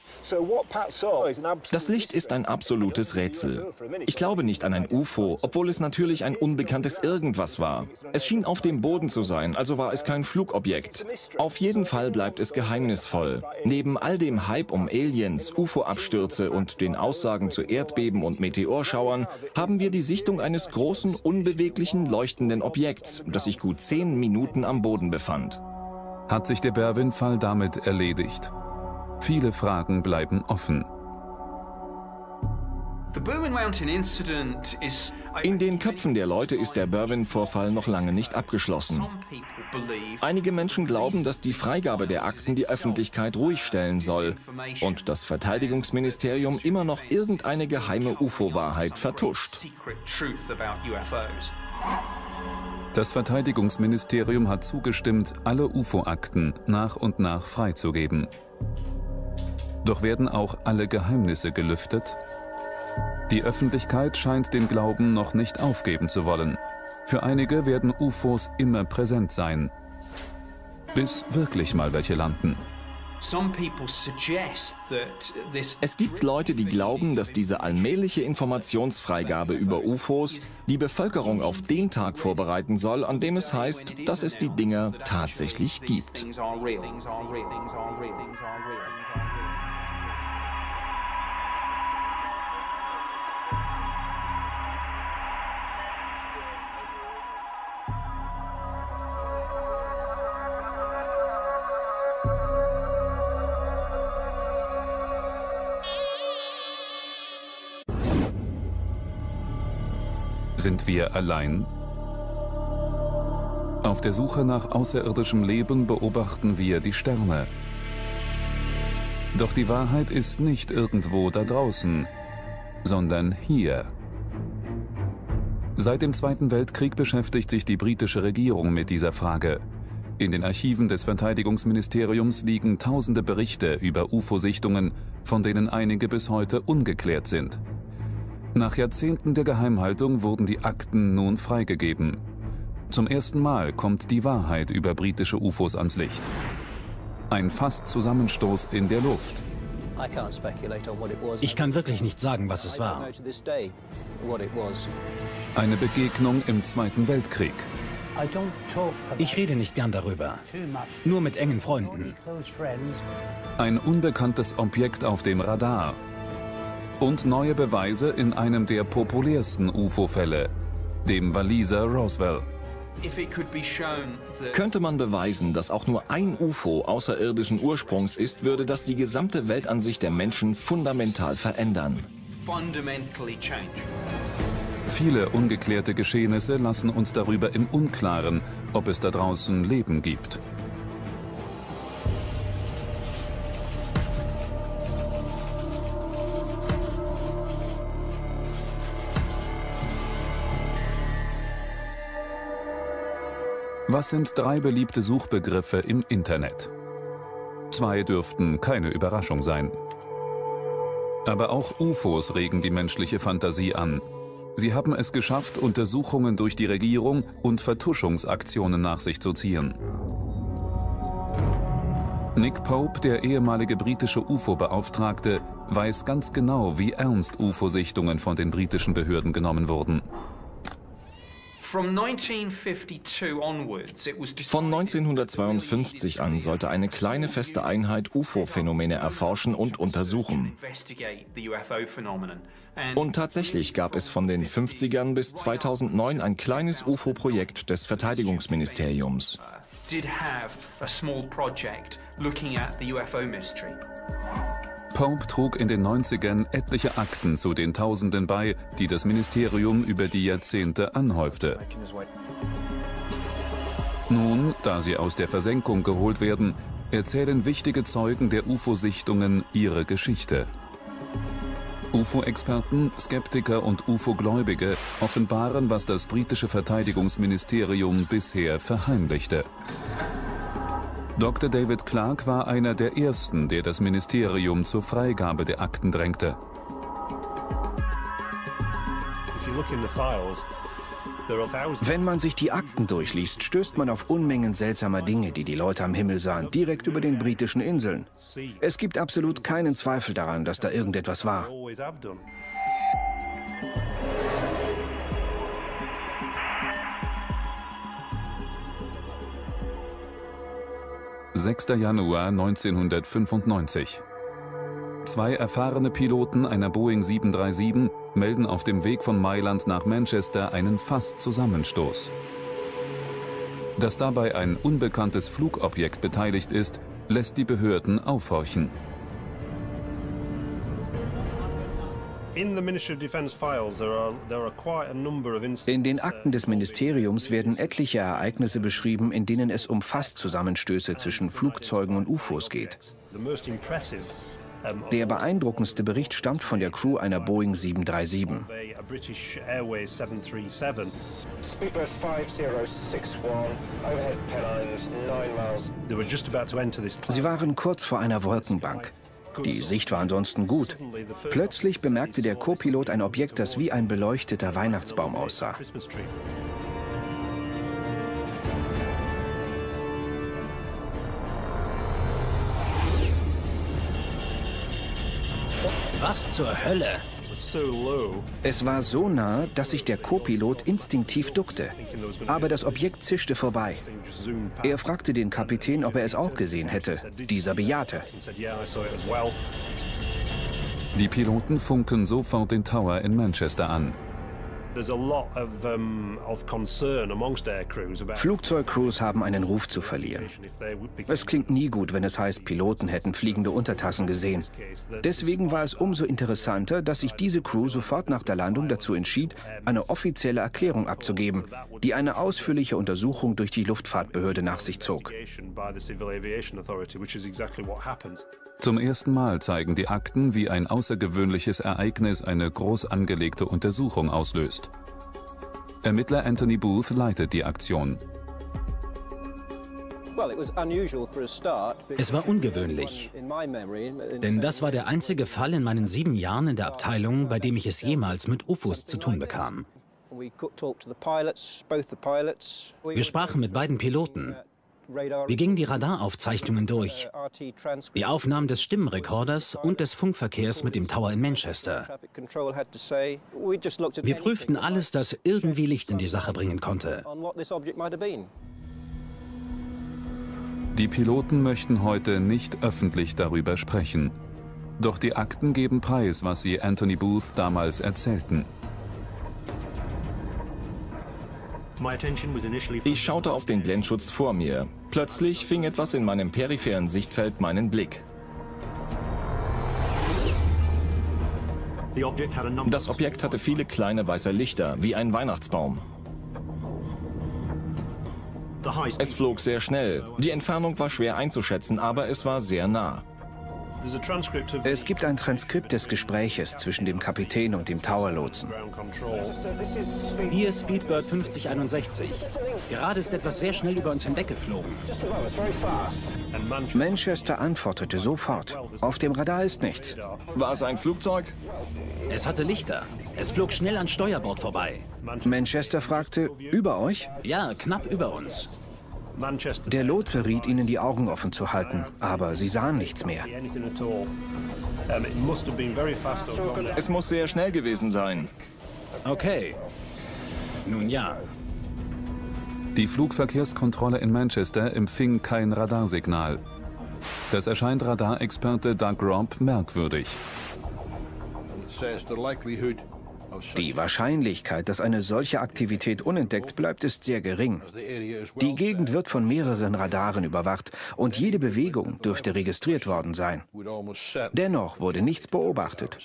Das Licht ist ein absolutes Rätsel. Ich glaube nicht an ein U F O, obwohl es natürlich ein unbekanntes Irgendwas war. Es schien auf dem Boden zu sein, also war es kein Flugobjekt. Auf jeden Fall bleibt es geheimnisvoll. Neben all dem Hype um Aliens, U F O-Abstürze und den Aussagen zu Erdbeben und Meteorschauern haben wir die Sichtung eines großen, unbeweglichen, leuchtenden Objekts, das sich gut zehn Minuten am Boden befand. Hat sich der Berwyn-Fall damit erledigt? Viele Fragen bleiben offen. In den Köpfen der Leute ist der Berwyn-Vorfall noch lange nicht abgeschlossen. Einige Menschen glauben, dass die Freigabe der Akten die Öffentlichkeit ruhig stellen soll und das Verteidigungsministerium immer noch irgendeine geheime U F O-Wahrheit vertuscht. Das Verteidigungsministerium hat zugestimmt, alle U F O-Akten nach und nach freizugeben. Doch werden auch alle Geheimnisse gelüftet? Die Öffentlichkeit scheint den Glauben noch nicht aufgeben zu wollen. Für einige werden U F Os immer präsent sein, bis wirklich mal welche landen. Es gibt Leute, die glauben, dass diese allmähliche Informationsfreigabe über U F Os die Bevölkerung auf den Tag vorbereiten soll, an dem es heißt, dass es die Dinger tatsächlich gibt. Sind wir allein? Auf der Suche nach außerirdischem Leben beobachten wir die Sterne. Doch die Wahrheit ist nicht irgendwo da draußen, sondern hier. Seit dem Zweiten Weltkrieg beschäftigt sich die britische Regierung mit dieser Frage. In den Archiven des Verteidigungsministeriums liegen tausende Berichte über U F O-Sichtungen, von denen einige bis heute ungeklärt sind. Nach Jahrzehnten der Geheimhaltung wurden die Akten nun freigegeben. Zum ersten Mal kommt die Wahrheit über britische U F Os ans Licht. Ein Fast-Zusammenstoß in der Luft. Ich kann wirklich nicht sagen, was es war. Eine Begegnung im Zweiten Weltkrieg. Ich rede nicht gern darüber. Nur mit engen Freunden. Ein unbekanntes Objekt auf dem Radar. Und neue Beweise in einem der populärsten U F O-Fälle, dem Walliser Roswell. Könnte man beweisen, dass auch nur ein U F O außerirdischen Ursprungs ist, würde das die gesamte Weltansicht der Menschen fundamental verändern. Viele ungeklärte Geschehnisse lassen uns darüber im Unklaren, ob es da draußen Leben gibt. Was sind drei beliebte Suchbegriffe im Internet? Zwei dürften keine Überraschung sein. Aber auch U F Os regen die menschliche Fantasie an. Sie haben es geschafft, Untersuchungen durch die Regierung und Vertuschungsaktionen nach sich zu ziehen. Nick Pope, der ehemalige britische U F O-Beauftragte, weiß ganz genau, wie ernst U F O-Sichtungen von den britischen Behörden genommen wurden. Von neunzehnhundertzweiundfünfzig an sollte eine kleine feste Einheit U F O-Phänomene erforschen und untersuchen. Und tatsächlich gab es von den fünfzigern bis zweitausendneun ein kleines U F O-Projekt des Verteidigungsministeriums. Pope trug in den neunzigern etliche Akten zu den Tausenden bei, die das Ministerium über die Jahrzehnte anhäufte. Nun, da sie aus der Versenkung geholt werden, erzählen wichtige Zeugen der U F O-Sichtungen ihre Geschichte. U F O-Experten, Skeptiker und U F O-Gläubige offenbaren, was das britische Verteidigungsministerium bisher verheimlichte. Doktor David Clarke war einer der ersten, der das Ministerium zur Freigabe der Akten drängte. Wenn man sich die Akten durchliest, stößt man auf Unmengen seltsamer Dinge, die die Leute am Himmel sahen, direkt über den britischen Inseln. Es gibt absolut keinen Zweifel daran, dass da irgendetwas war. sechster Januar neunzehnhundertfünfundneunzig. Zwei erfahrene Piloten einer Boeing sieben drei sieben melden auf dem Weg von Mailand nach Manchester einen Fast-Zusammenstoß. Dass dabei ein unbekanntes Flugobjekt beteiligt ist, lässt die Behörden aufhorchen. In den Akten des Ministeriums werden etliche Ereignisse beschrieben, in denen es um Fast-Zusammenstöße zwischen Flugzeugen und U F Os geht. Der beeindruckendste Bericht stammt von der Crew einer Boeing sieben drei sieben. Sie waren kurz vor einer Wolkenbank. Die Sicht war ansonsten gut. Plötzlich bemerkte der Co-Pilot ein Objekt, das wie ein beleuchteter Weihnachtsbaum aussah. Was zur Hölle? Es war so nah, dass sich der Co-Pilot instinktiv duckte. Aber das Objekt zischte vorbei. Er fragte den Kapitän, ob er es auch gesehen hätte. Dieser bejahte. Die Piloten funken sofort den Tower in Manchester an. Flugzeugcrews haben einen Ruf zu verlieren. Es klingt nie gut, wenn es heißt, Piloten hätten fliegende Untertassen gesehen. Deswegen war es umso interessanter, dass sich diese Crew sofort nach der Landung dazu entschied, eine offizielle Erklärung abzugeben, die eine ausführliche Untersuchung durch die Luftfahrtbehörde nach sich zog. Zum ersten Mal zeigen die Akten, wie ein außergewöhnliches Ereignis eine groß angelegte Untersuchung auslöst. Ermittler Anthony Booth leitet die Aktion. Es war ungewöhnlich, denn das war der einzige Fall in meinen sieben Jahren in der Abteilung, bei dem ich es jemals mit U F Os zu tun bekam. Wir sprachen mit beiden Piloten. Wir gingen die Radaraufzeichnungen durch, die Aufnahmen des Stimmenrekorders und des Funkverkehrs mit dem Tower in Manchester. Wir prüften alles, das irgendwie Licht in die Sache bringen konnte. Die Piloten möchten heute nicht öffentlich darüber sprechen. Doch die Akten geben preis, was sie Anthony Booth damals erzählten. Ich schaute auf den Blendschutz vor mir. Plötzlich fing etwas in meinem peripheren Sichtfeld meinen Blick. Das Objekt hatte viele kleine weiße Lichter, wie ein Weihnachtsbaum. Es flog sehr schnell. Die Entfernung war schwer einzuschätzen, aber es war sehr nah. Es gibt ein Transkript des Gespräches zwischen dem Kapitän und dem Tower-Lotsen. Hier Speedbird fünfzig einundsechzig. Gerade ist etwas sehr schnell über uns hinweggeflogen. Manchester antwortete sofort. Auf dem Radar ist nichts. War es ein Flugzeug? Es hatte Lichter. Es flog schnell an Steuerbord vorbei. Manchester fragte, über euch? Ja, knapp über uns. Der Lotse riet ihnen, die Augen offen zu halten, aber sie sahen nichts mehr. Es muss sehr schnell gewesen sein. Okay. Nun ja. Die Flugverkehrskontrolle in Manchester empfing kein Radarsignal. Das erscheint Radarexperte Doug Robb merkwürdig. Die Wahrscheinlichkeit, dass eine solche Aktivität unentdeckt bleibt, ist sehr gering. Die Gegend wird von mehreren Radaren überwacht und jede Bewegung dürfte registriert worden sein. Dennoch wurde nichts beobachtet.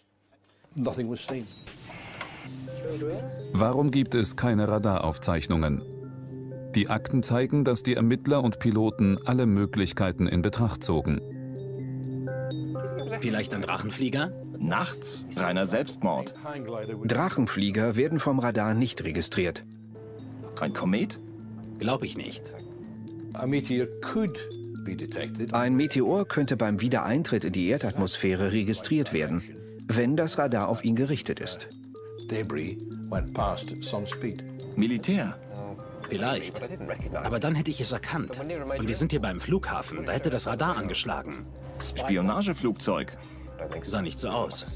Warum gibt es keine Radaraufzeichnungen? Die Akten zeigen, dass die Ermittler und Piloten alle Möglichkeiten in Betracht zogen. Vielleicht ein Drachenflieger? Nachts? Reiner Selbstmord. Drachenflieger werden vom Radar nicht registriert. Ein Komet? Glaube ich nicht. Ein Meteor könnte beim Wiedereintritt in die Erdatmosphäre registriert werden, wenn das Radar auf ihn gerichtet ist. Militär? Vielleicht. Aber dann hätte ich es erkannt. Und wir sind hier beim Flughafen. Da hätte das Radar angeschlagen. Spionageflugzeug? Sah nicht so aus.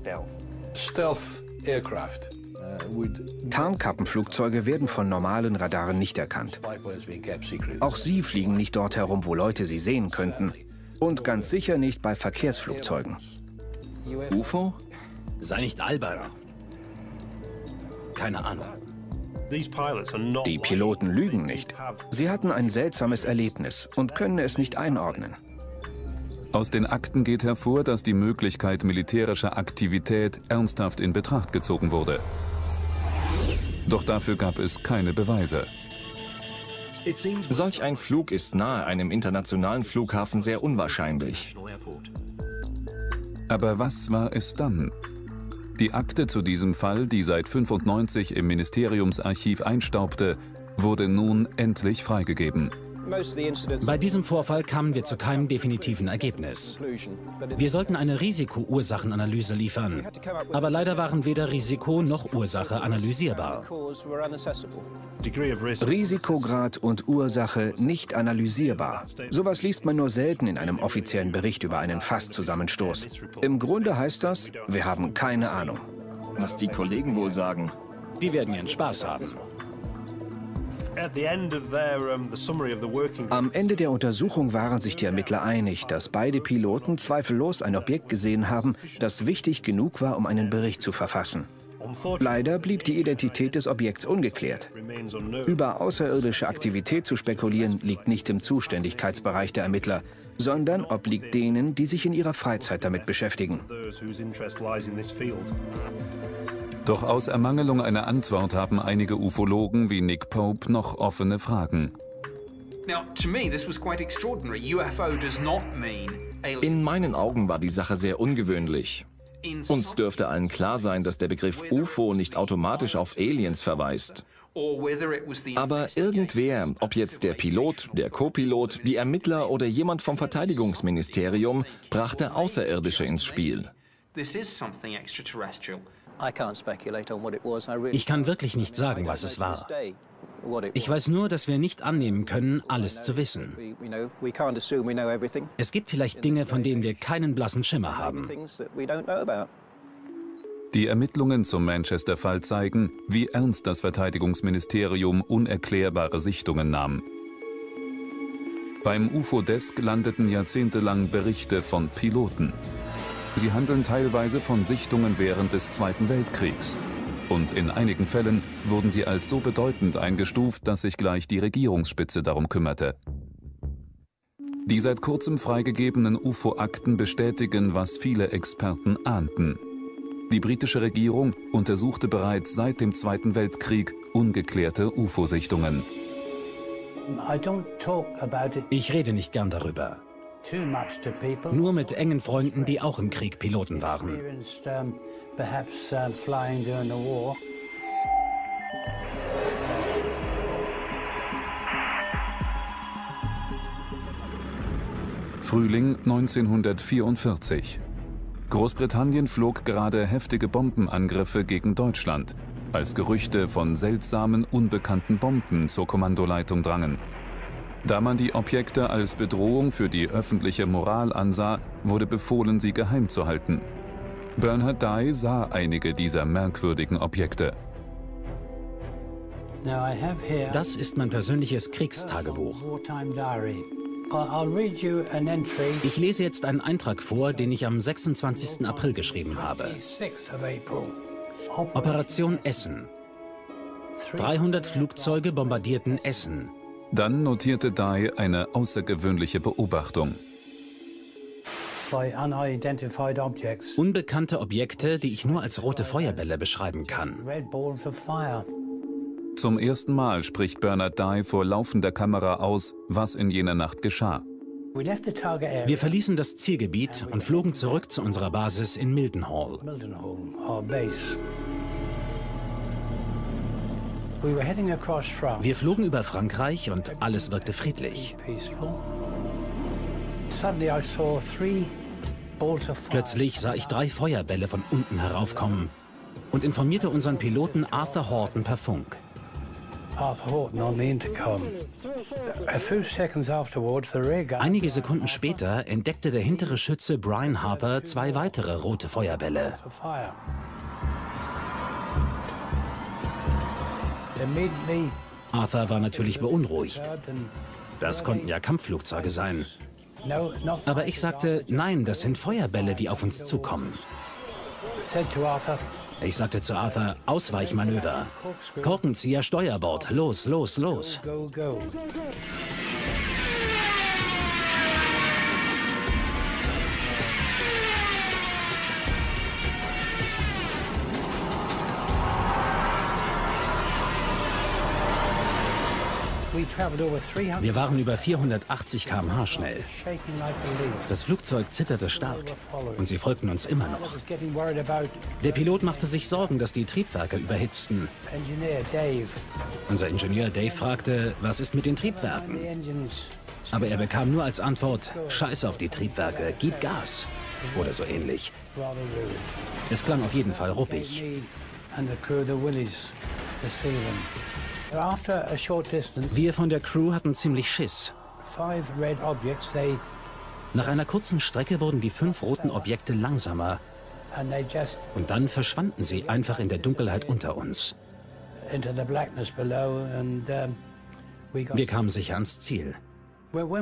Tarnkappenflugzeuge werden von normalen Radaren nicht erkannt. Auch sie fliegen nicht dort herum, wo Leute sie sehen könnten. Und ganz sicher nicht bei Verkehrsflugzeugen. U F O? Sei nicht albern. Keine Ahnung. Die Piloten lügen nicht. Sie hatten ein seltsames Erlebnis und können es nicht einordnen. Aus den Akten geht hervor, dass die Möglichkeit militärischer Aktivität ernsthaft in Betracht gezogen wurde. Doch dafür gab es keine Beweise. Solch ein Flug ist nahe einem internationalen Flughafen sehr unwahrscheinlich. Aber was war es dann? Die Akte zu diesem Fall, die seit fünfundneunzig im Ministeriumsarchiv einstaubte, wurde nun endlich freigegeben. Bei diesem Vorfall kamen wir zu keinem definitiven Ergebnis. Wir sollten eine Risiko-Ursachenanalyse liefern, aber leider waren weder Risiko noch Ursache analysierbar. Risikograd und Ursache nicht analysierbar. Sowas liest man nur selten in einem offiziellen Bericht über einen Fasszusammenstoß. Im Grunde heißt das, wir haben keine Ahnung. Was die Kollegen wohl sagen. Die werden ihren Spaß haben. Am Ende der Untersuchung waren sich die Ermittler einig, dass beide Piloten zweifellos ein Objekt gesehen haben, das wichtig genug war, um einen Bericht zu verfassen. Leider blieb die Identität des Objekts ungeklärt. Über außerirdische Aktivität zu spekulieren, liegt nicht im Zuständigkeitsbereich der Ermittler, sondern obliegt denen, die sich in ihrer Freizeit damit beschäftigen. Doch aus Ermangelung einer Antwort haben einige Ufologen wie Nick Pope noch offene Fragen. In meinen Augen war die Sache sehr ungewöhnlich. Uns dürfte allen klar sein, dass der Begriff U F O nicht automatisch auf Aliens verweist. Aber irgendwer, ob jetzt der Pilot, der Co-Pilot, die Ermittler oder jemand vom Verteidigungsministerium, brachte Außerirdische ins Spiel. Ich kann wirklich nicht sagen, was es war. Ich weiß nur, dass wir nicht annehmen können, alles zu wissen. Es gibt vielleicht Dinge, von denen wir keinen blassen Schimmer haben. Die Ermittlungen zum Manchester-Fall zeigen, wie ernst das Verteidigungsministerium unerklärbare Sichtungen nahm. Beim U F O-Desk landeten jahrzehntelang Berichte von Piloten. Sie handeln teilweise von Sichtungen während des Zweiten Weltkriegs. Und in einigen Fällen wurden sie als so bedeutend eingestuft, dass sich gleich die Regierungsspitze darum kümmerte. Die seit kurzem freigegebenen U F O-Akten bestätigen, was viele Experten ahnten. Die britische Regierung untersuchte bereits seit dem Zweiten Weltkrieg ungeklärte U F O-Sichtungen. Ich rede nicht gern darüber. Nur mit engen Freunden, die auch im Krieg Piloten waren. Frühling neunzehnhundertvierundvierzig. Großbritannien flog gerade heftige Bombenangriffe gegen Deutschland, als Gerüchte von seltsamen, unbekannten Bomben zur Kommandoleitung drangen. Da man die Objekte als Bedrohung für die öffentliche Moral ansah, wurde befohlen, sie geheim zu halten. Bernard Dye sah einige dieser merkwürdigen Objekte. Das ist mein persönliches Kriegstagebuch. Ich lese jetzt einen Eintrag vor, den ich am sechsundzwanzigsten April geschrieben habe. Operation Essen. dreihundert Flugzeuge bombardierten Essen. Dann notierte Dye eine außergewöhnliche Beobachtung. Unbekannte Objekte, die ich nur als rote Feuerbälle beschreiben kann. Zum ersten Mal spricht Bernard Dye vor laufender Kamera aus, was in jener Nacht geschah. Wir verließen das Zielgebiet und flogen zurück zu unserer Basis in Mildenhall. Wir flogen über Frankreich und alles wirkte friedlich. Plötzlich sah ich drei Feuerbälle von unten heraufkommen und informierte unseren Piloten Arthur Horton per Funk. Einige Sekunden später entdeckte der hintere Schütze Brian Harper zwei weitere rote Feuerbälle. Arthur war natürlich beunruhigt. Das konnten ja Kampfflugzeuge sein. Aber ich sagte, nein, das sind Feuerbälle, die auf uns zukommen. Ich sagte zu Arthur, Ausweichmanöver. Korkenzieher Steuerbord, los, los, los. Wir waren über vierhundertachtzig Kilometer pro Stunde schnell. Das Flugzeug zitterte stark und sie folgten uns immer noch. Der Pilot machte sich Sorgen, dass die Triebwerke überhitzten. Unser Ingenieur Dave fragte, was ist mit den Triebwerken? Aber er bekam nur als Antwort, Scheiß auf die Triebwerke, gib Gas. Oder so ähnlich. Es klang auf jeden Fall ruppig. Wir von der Crew hatten ziemlich Schiss. Nach einer kurzen Strecke wurden die fünf roten Objekte langsamer. Und dann verschwanden sie einfach in der Dunkelheit unter uns. Wir kamen sicher ans Ziel. In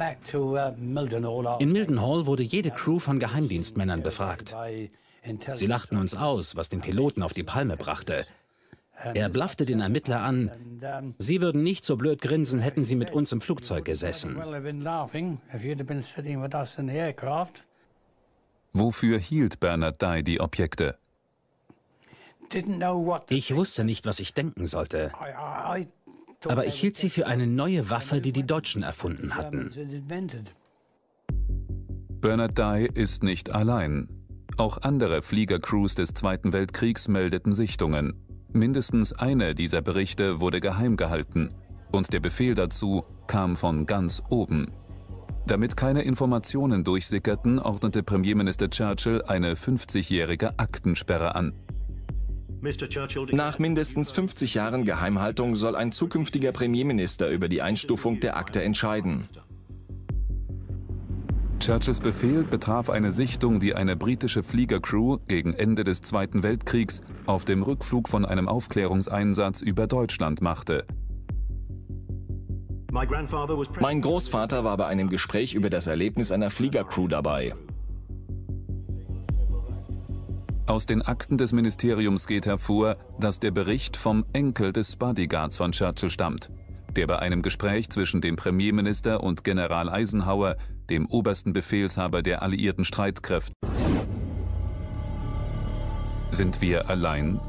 Mildenhall wurde jede Crew von Geheimdienstmännern befragt. Sie lachten uns aus, was den Piloten auf die Palme brachte. Er blaffte den Ermittler an, sie würden nicht so blöd grinsen, hätten sie mit uns im Flugzeug gesessen. Wofür hielt Bernard Dye die Objekte? Ich wusste nicht, was ich denken sollte. Aber ich hielt sie für eine neue Waffe, die die Deutschen erfunden hatten. Bernard Dye ist nicht allein. Auch andere Fliegercrews des Zweiten Weltkriegs meldeten Sichtungen. Mindestens eine dieser Berichte wurde geheim gehalten. Und der Befehl dazu kam von ganz oben. Damit keine Informationen durchsickerten, ordnete Premierminister Churchill eine fünfzigjährige Aktensperre an. Nach mindestens fünfzig Jahren Geheimhaltung soll ein zukünftiger Premierminister über die Einstufung der Akte entscheiden. Churchills Befehl betraf eine Sichtung, die eine britische Fliegercrew gegen Ende des Zweiten Weltkriegs auf dem Rückflug von einem Aufklärungseinsatz über Deutschland machte. Mein Großvater war bei einem Gespräch über das Erlebnis einer Fliegercrew dabei. Aus den Akten des Ministeriums geht hervor, dass der Bericht vom Enkel des Bodyguards von Churchill stammt, der bei einem Gespräch zwischen dem Premierminister und General Eisenhower, dem obersten Befehlshaber der alliierten Streitkräfte. Sind wir allein?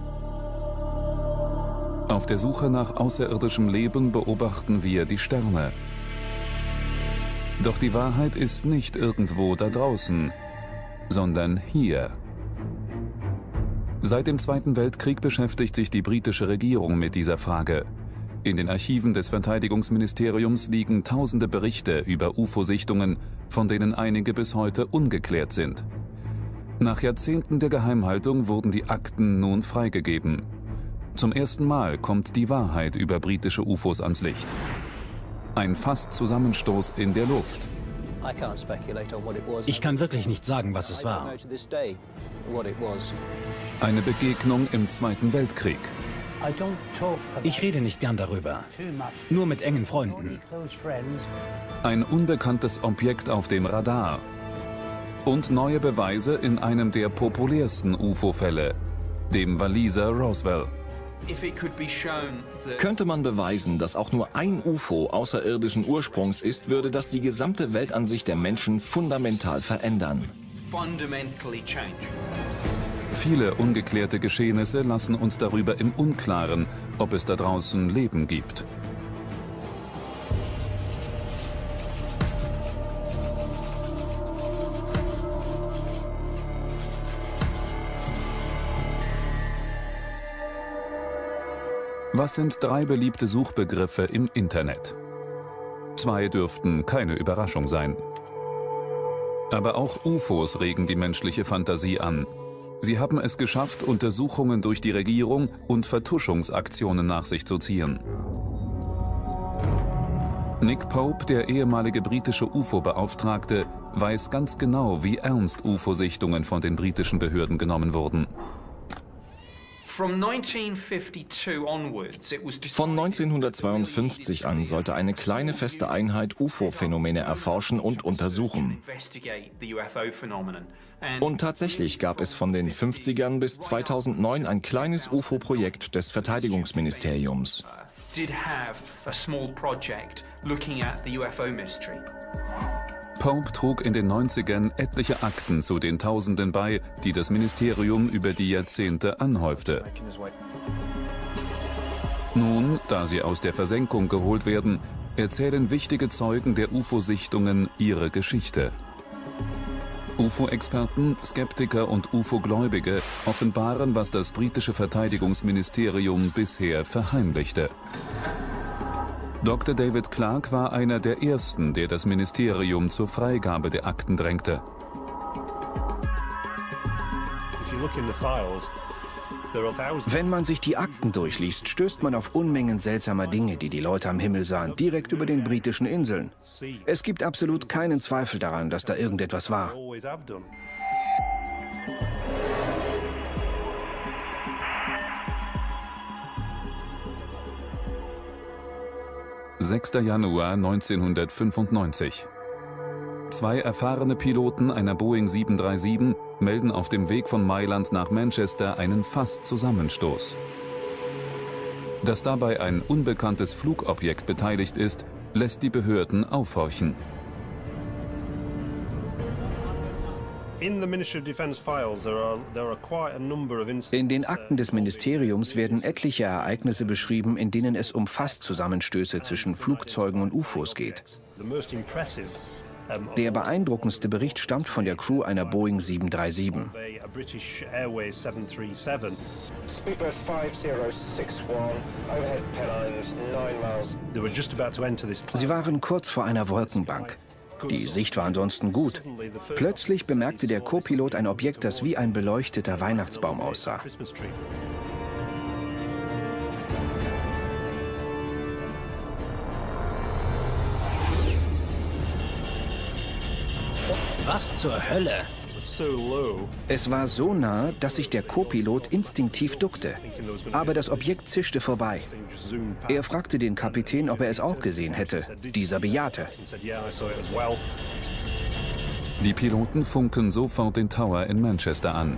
Auf der Suche nach außerirdischem Leben beobachten wir die Sterne. Doch die Wahrheit ist nicht irgendwo da draußen, sondern hier. Seit dem Zweiten Weltkrieg beschäftigt sich die britische Regierung mit dieser Frage. In den Archiven des Verteidigungsministeriums liegen tausende Berichte über U F O-Sichtungen, von denen einige bis heute ungeklärt sind. Nach Jahrzehnten der Geheimhaltung wurden die Akten nun freigegeben. Zum ersten Mal kommt die Wahrheit über britische U F Os ans Licht. Ein Fast-Zusammenstoß in der Luft. Ich kann wirklich nicht sagen, was es war. Eine Begegnung im Zweiten Weltkrieg. Ich rede nicht gern darüber. Nur mit engen Freunden. Ein unbekanntes Objekt auf dem Radar. Und neue Beweise in einem der populärsten U F O-Fälle, dem Walliser Roswell. Könnte man beweisen, dass auch nur ein U F O außerirdischen Ursprungs ist, würde das die gesamte Weltansicht der Menschen fundamental verändern. Viele ungeklärte Geschehnisse lassen uns darüber im Unklaren, ob es da draußen Leben gibt. Was sind drei beliebte Suchbegriffe im Internet? Zwei dürften keine Überraschung sein. Aber auch U F Os regen die menschliche Fantasie an. Sie haben es geschafft, Untersuchungen durch die Regierung und Vertuschungsaktionen nach sich zu ziehen. Nick Pope, der ehemalige britische U F O-Beauftragte, weiß ganz genau, wie ernst U F O-Sichtungen von den britischen Behörden genommen wurden. Von neunzehnhundertzweiundfünfzig an sollte eine kleine feste Einheit U F O-Phänomene erforschen und untersuchen. Und tatsächlich gab es von den fünfzigern bis zweitausendneun ein kleines U F O-Projekt des Verteidigungsministeriums. Pope trug in den neunzigern etliche Akten zu den Tausenden bei, die das Ministerium über die Jahrzehnte anhäufte. Nun, da sie aus der Versenkung geholt werden, erzählen wichtige Zeugen der U F O-Sichtungen ihre Geschichte. U F O-Experten, Skeptiker und U F O-Gläubige offenbaren, was das britische Verteidigungsministerium bisher verheimlichte. Doktor David Clarke war einer der ersten, der das Ministerium zur Freigabe der Akten drängte. Wenn man sich die Akten durchliest, stößt man auf Unmengen seltsamer Dinge, die die Leute am Himmel sahen, direkt über den britischen Inseln. Es gibt absolut keinen Zweifel daran, dass da irgendetwas war. sechster Januar neunzehnhundertfünfundneunzig. Zwei erfahrene Piloten einer Boeing sieben drei sieben melden auf dem Weg von Mailand nach Manchester einen Fast-Zusammenstoß. Dass dabei ein unbekanntes Flugobjekt beteiligt ist, lässt die Behörden aufhorchen. In den Akten des Ministeriums werden etliche Ereignisse beschrieben, in denen es um Fast-Zusammenstöße zwischen Flugzeugen und U F Os geht. Der beeindruckendste Bericht stammt von der Crew einer Boeing sieben drei sieben. Sie waren kurz vor einer Wolkenbank. Die Sicht war ansonsten gut. Plötzlich bemerkte der Co-Pilot ein Objekt, das wie ein beleuchteter Weihnachtsbaum aussah. Was zur Hölle? Es war so nah, dass sich der Co-Pilot instinktiv duckte. Aber das Objekt zischte vorbei. Er fragte den Kapitän, ob er es auch gesehen hätte. Dieser bejahte. Die Piloten funken sofort den Tower in Manchester an.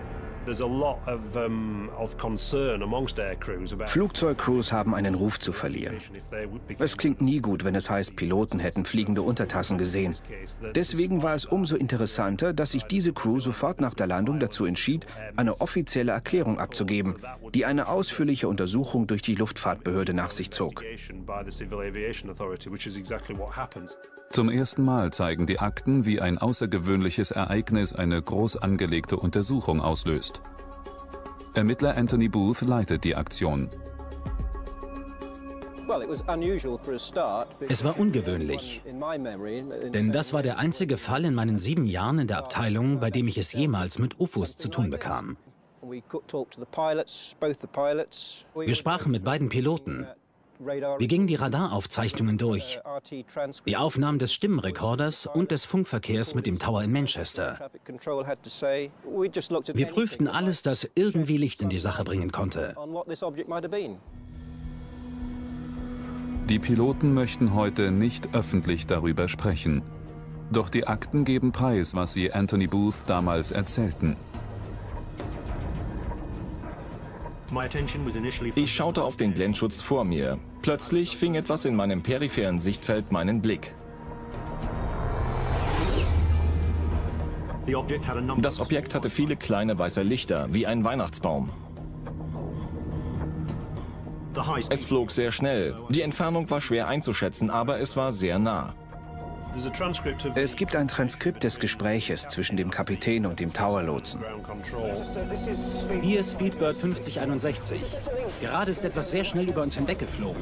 Flugzeugcrews haben einen Ruf zu verlieren. Es klingt nie gut, wenn es heißt, Piloten hätten fliegende Untertassen gesehen. Deswegen war es umso interessanter, dass sich diese Crew sofort nach der Landung dazu entschied, eine offizielle Erklärung abzugeben, die eine ausführliche Untersuchung durch die Luftfahrtbehörde nach sich zog. Zum ersten Mal zeigen die Akten, wie ein außergewöhnliches Ereignis eine groß angelegte Untersuchung auslöst. Ermittler Anthony Booth leitet die Aktion. Es war ungewöhnlich, denn das war der einzige Fall in meinen sieben Jahren in der Abteilung, bei dem ich es jemals mit U F Os zu tun bekam. Wir sprachen mit beiden Piloten. Wir gingen die Radaraufzeichnungen durch, die Aufnahmen des Stimmenrekorders und des Funkverkehrs mit dem Tower in Manchester. Wir prüften alles, das irgendwie Licht in die Sache bringen konnte. Die Piloten möchten heute nicht öffentlich darüber sprechen. Doch die Akten geben preis, was sie Anthony Booth damals erzählten. Ich schaute auf den Blendschutz vor mir. Plötzlich fing etwas in meinem peripheren Sichtfeld meinen Blick. Das Objekt hatte viele kleine weiße Lichter, wie ein Weihnachtsbaum. Es flog sehr schnell. Die Entfernung war schwer einzuschätzen, aber es war sehr nah. Es gibt ein Transkript des Gespräches zwischen dem Kapitän und dem Tower-Lotsen. Hier Speedbird fünfzig einundsechzig. Gerade ist etwas sehr schnell über uns hinweggeflogen.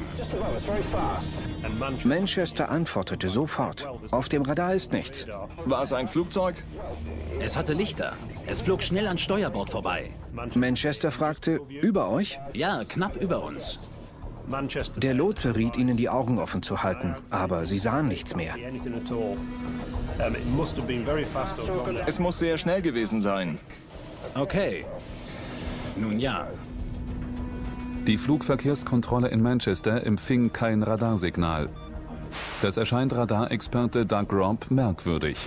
Manchester antwortete sofort. Auf dem Radar ist nichts. War es ein Flugzeug? Es hatte Lichter. Es flog schnell an Steuerbord vorbei. Manchester fragte, über euch? Ja, knapp über uns. Der Lotse riet ihnen, die Augen offen zu halten, aber sie sahen nichts mehr. Es muss sehr schnell gewesen sein. Okay. Nun ja. Die Flugverkehrskontrolle in Manchester empfing kein Radarsignal. Das erscheint Radarexperte Doug Robb merkwürdig.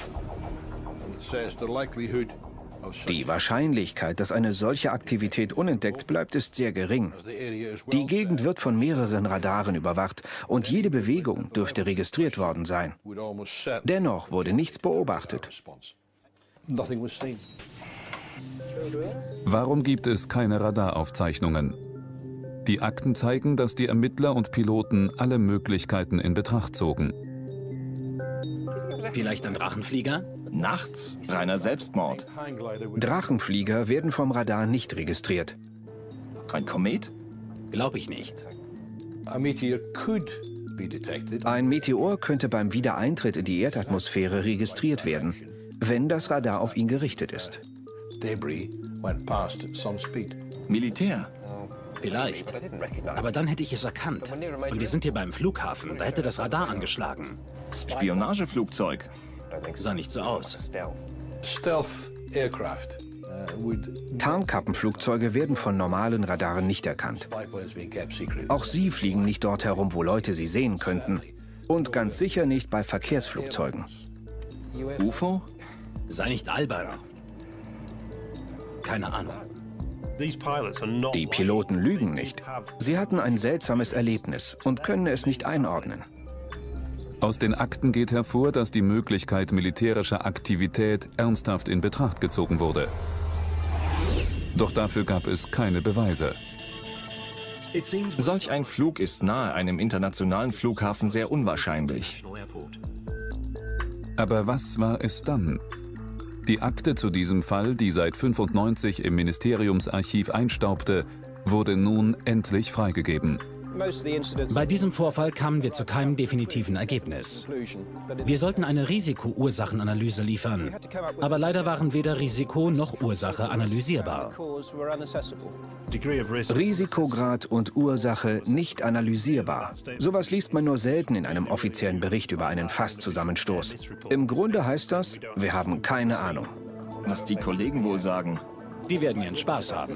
Die Wahrscheinlichkeit, dass eine solche Aktivität unentdeckt bleibt, ist sehr gering. Die Gegend wird von mehreren Radaren überwacht und jede Bewegung dürfte registriert worden sein. Dennoch wurde nichts beobachtet. Warum gibt es keine Radaraufzeichnungen? Die Akten zeigen, dass die Ermittler und Piloten alle Möglichkeiten in Betracht zogen. Vielleicht ein Drachenflieger? Nachts? Reiner Selbstmord. Drachenflieger werden vom Radar nicht registriert. Ein Komet? Glaube ich nicht. Ein Meteor könnte beim Wiedereintritt in die Erdatmosphäre registriert werden, wenn das Radar auf ihn gerichtet ist. Militär? Vielleicht. Aber dann hätte ich es erkannt. Und wir sind hier beim Flughafen. Da hätte das Radar angeschlagen. Spionageflugzeug? Sah nicht so aus. Tarnkappenflugzeuge werden von normalen Radaren nicht erkannt. Auch sie fliegen nicht dort herum, wo Leute sie sehen könnten. Und ganz sicher nicht bei Verkehrsflugzeugen. U F O? Sei nicht albern. Keine Ahnung. Die Piloten lügen nicht. Sie hatten ein seltsames Erlebnis und können es nicht einordnen. Aus den Akten geht hervor, dass die Möglichkeit militärischer Aktivität ernsthaft in Betracht gezogen wurde. Doch dafür gab es keine Beweise. Solch ein Flug ist nahe einem internationalen Flughafen sehr unwahrscheinlich. Aber was war es dann? Die Akte zu diesem Fall, die seit fünfundneunzig im Ministeriumsarchiv einstaubte, wurde nun endlich freigegeben. Bei diesem Vorfall kamen wir zu keinem definitiven Ergebnis. Wir sollten eine Risiko-Ursachenanalyse liefern, aber leider waren weder Risiko noch Ursache analysierbar. Risikograd und Ursache nicht analysierbar. Sowas liest man nur selten in einem offiziellen Bericht über einen Fasszusammenstoß. Im Grunde heißt das, wir haben keine Ahnung. Was die Kollegen wohl sagen? Die werden ihren Spaß haben.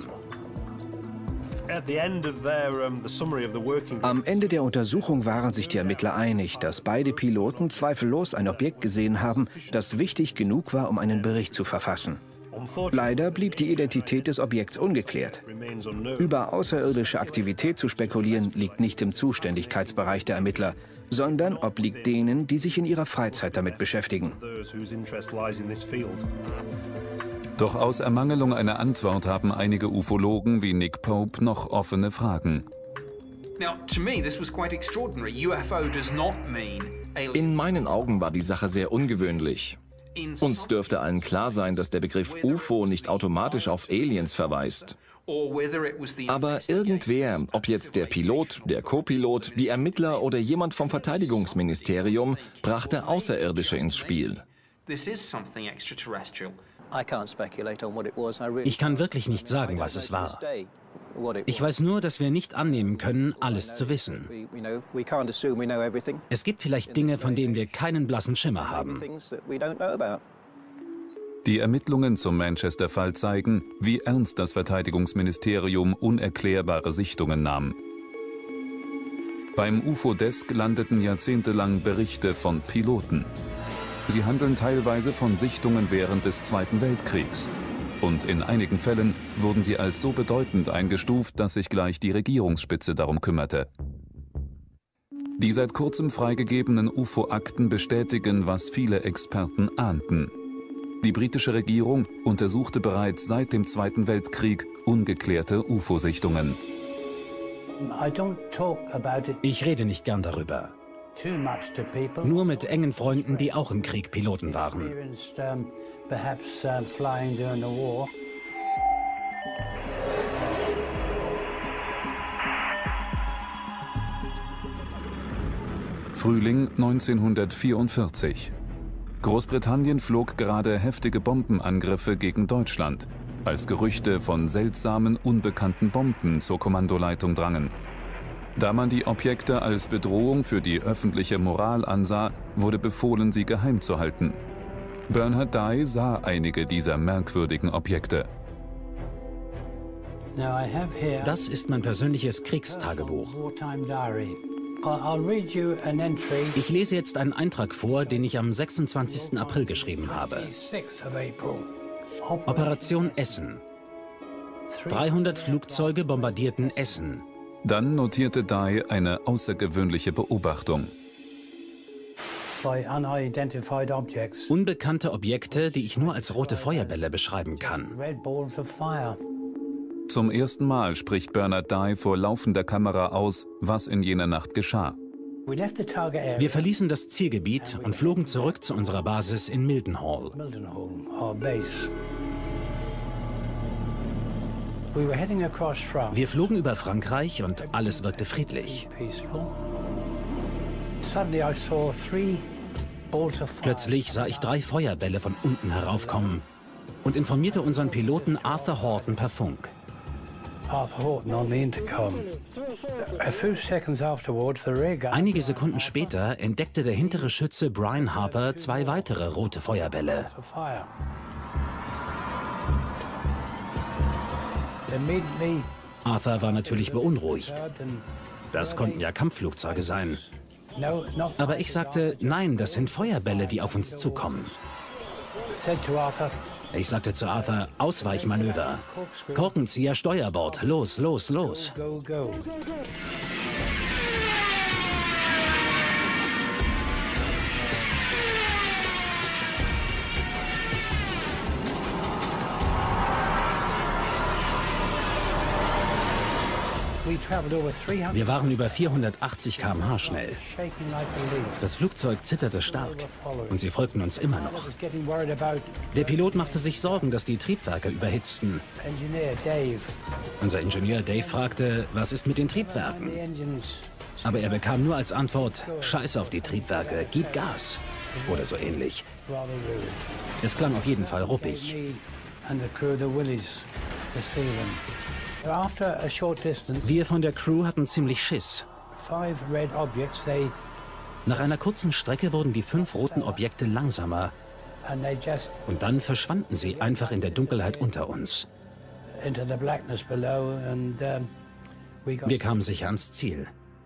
Am Ende der Untersuchung waren sich die Ermittler einig, dass beide Piloten zweifellos ein Objekt gesehen haben, das wichtig genug war, um einen Bericht zu verfassen. Leider blieb die Identität des Objekts ungeklärt. Über außerirdische Aktivität zu spekulieren, liegt nicht im Zuständigkeitsbereich der Ermittler, sondern obliegt denen, die sich in ihrer Freizeit damit beschäftigen. Doch aus Ermangelung einer Antwort haben einige Ufologen wie Nick Pope noch offene Fragen. In meinen Augen war die Sache sehr ungewöhnlich. Uns dürfte allen klar sein, dass der Begriff U F O nicht automatisch auf Aliens verweist. Aber irgendwer, ob jetzt der Pilot, der Co-Pilot, die Ermittler oder jemand vom Verteidigungsministerium, brachte Außerirdische ins Spiel. Ich kann wirklich nicht sagen, was es war. Ich weiß nur, dass wir nicht annehmen können, alles zu wissen. Es gibt vielleicht Dinge, von denen wir keinen blassen Schimmer haben. Die Ermittlungen zum Manchester-Fall zeigen, wie ernst das Verteidigungsministerium unerklärbare Sichtungen nahm. Beim U F O-Desk landeten jahrzehntelang Berichte von Piloten. Sie handeln teilweise von Sichtungen während des Zweiten Weltkriegs. Und in einigen Fällen wurden sie als so bedeutend eingestuft, dass sich gleich die Regierungsspitze darum kümmerte. Die seit kurzem freigegebenen U F O-Akten bestätigen, was viele Experten ahnten. Die britische Regierung untersuchte bereits seit dem Zweiten Weltkrieg ungeklärte U F O-Sichtungen. Ich rede nicht gern darüber. Nur mit engen Freunden, die auch im Krieg Piloten waren. Frühling neunzehnhundertvierundvierzig. Großbritannien flog gerade heftige Bombenangriffe gegen Deutschland, als Gerüchte von seltsamen, unbekannten Bomben zur Kommandoleitung drangen. Da man die Objekte als Bedrohung für die öffentliche Moral ansah, wurde befohlen, sie geheim zu halten. Bernard Dye sah einige dieser merkwürdigen Objekte. Das ist mein persönliches Kriegstagebuch. Ich lese jetzt einen Eintrag vor, den ich am sechsundzwanzigsten April geschrieben habe. Operation Essen. dreihundert Flugzeuge bombardierten Essen. Dann notierte Dye eine außergewöhnliche Beobachtung. Unbekannte Objekte, die ich nur als rote Feuerbälle beschreiben kann. Zum ersten Mal spricht Bernard Dye vor laufender Kamera aus, was in jener Nacht geschah. Wir verließen das Zielgebiet und flogen zurück zu unserer Basis in Mildenhall. Wir flogen über Frankreich und alles wirkte friedlich. Plötzlich sah ich drei Feuerbälle von unten heraufkommen und informierte unseren Piloten Arthur Horton per Funk. Einige Sekunden später entdeckte der hintere Schütze Brian Harper zwei weitere rote Feuerbälle. Arthur war natürlich beunruhigt. Das konnten ja Kampfflugzeuge sein. Aber ich sagte, nein, das sind Feuerbälle, die auf uns zukommen. Ich sagte zu Arthur, Ausweichmanöver. Korkenzieher Steuerbord, los, los, los. Wir waren über vierhundertachtzig Kilometer pro Stunde schnell. Das Flugzeug zitterte stark und sie folgten uns immer noch. Der Pilot machte sich Sorgen, dass die Triebwerke überhitzten. Unser Ingenieur Dave fragte, was ist mit den Triebwerken? Aber er bekam nur als Antwort, Scheiß auf die Triebwerke, gib Gas. Oder so ähnlich. Es klang auf jeden Fall ruppig. Wir von der Crew hatten ziemlich Schiss. Nach einer kurzen Strecke wurden die fünf roten Objekte langsamer. Und dann verschwanden sie einfach in der Dunkelheit unter uns. Wir kamen sicher ans Ziel.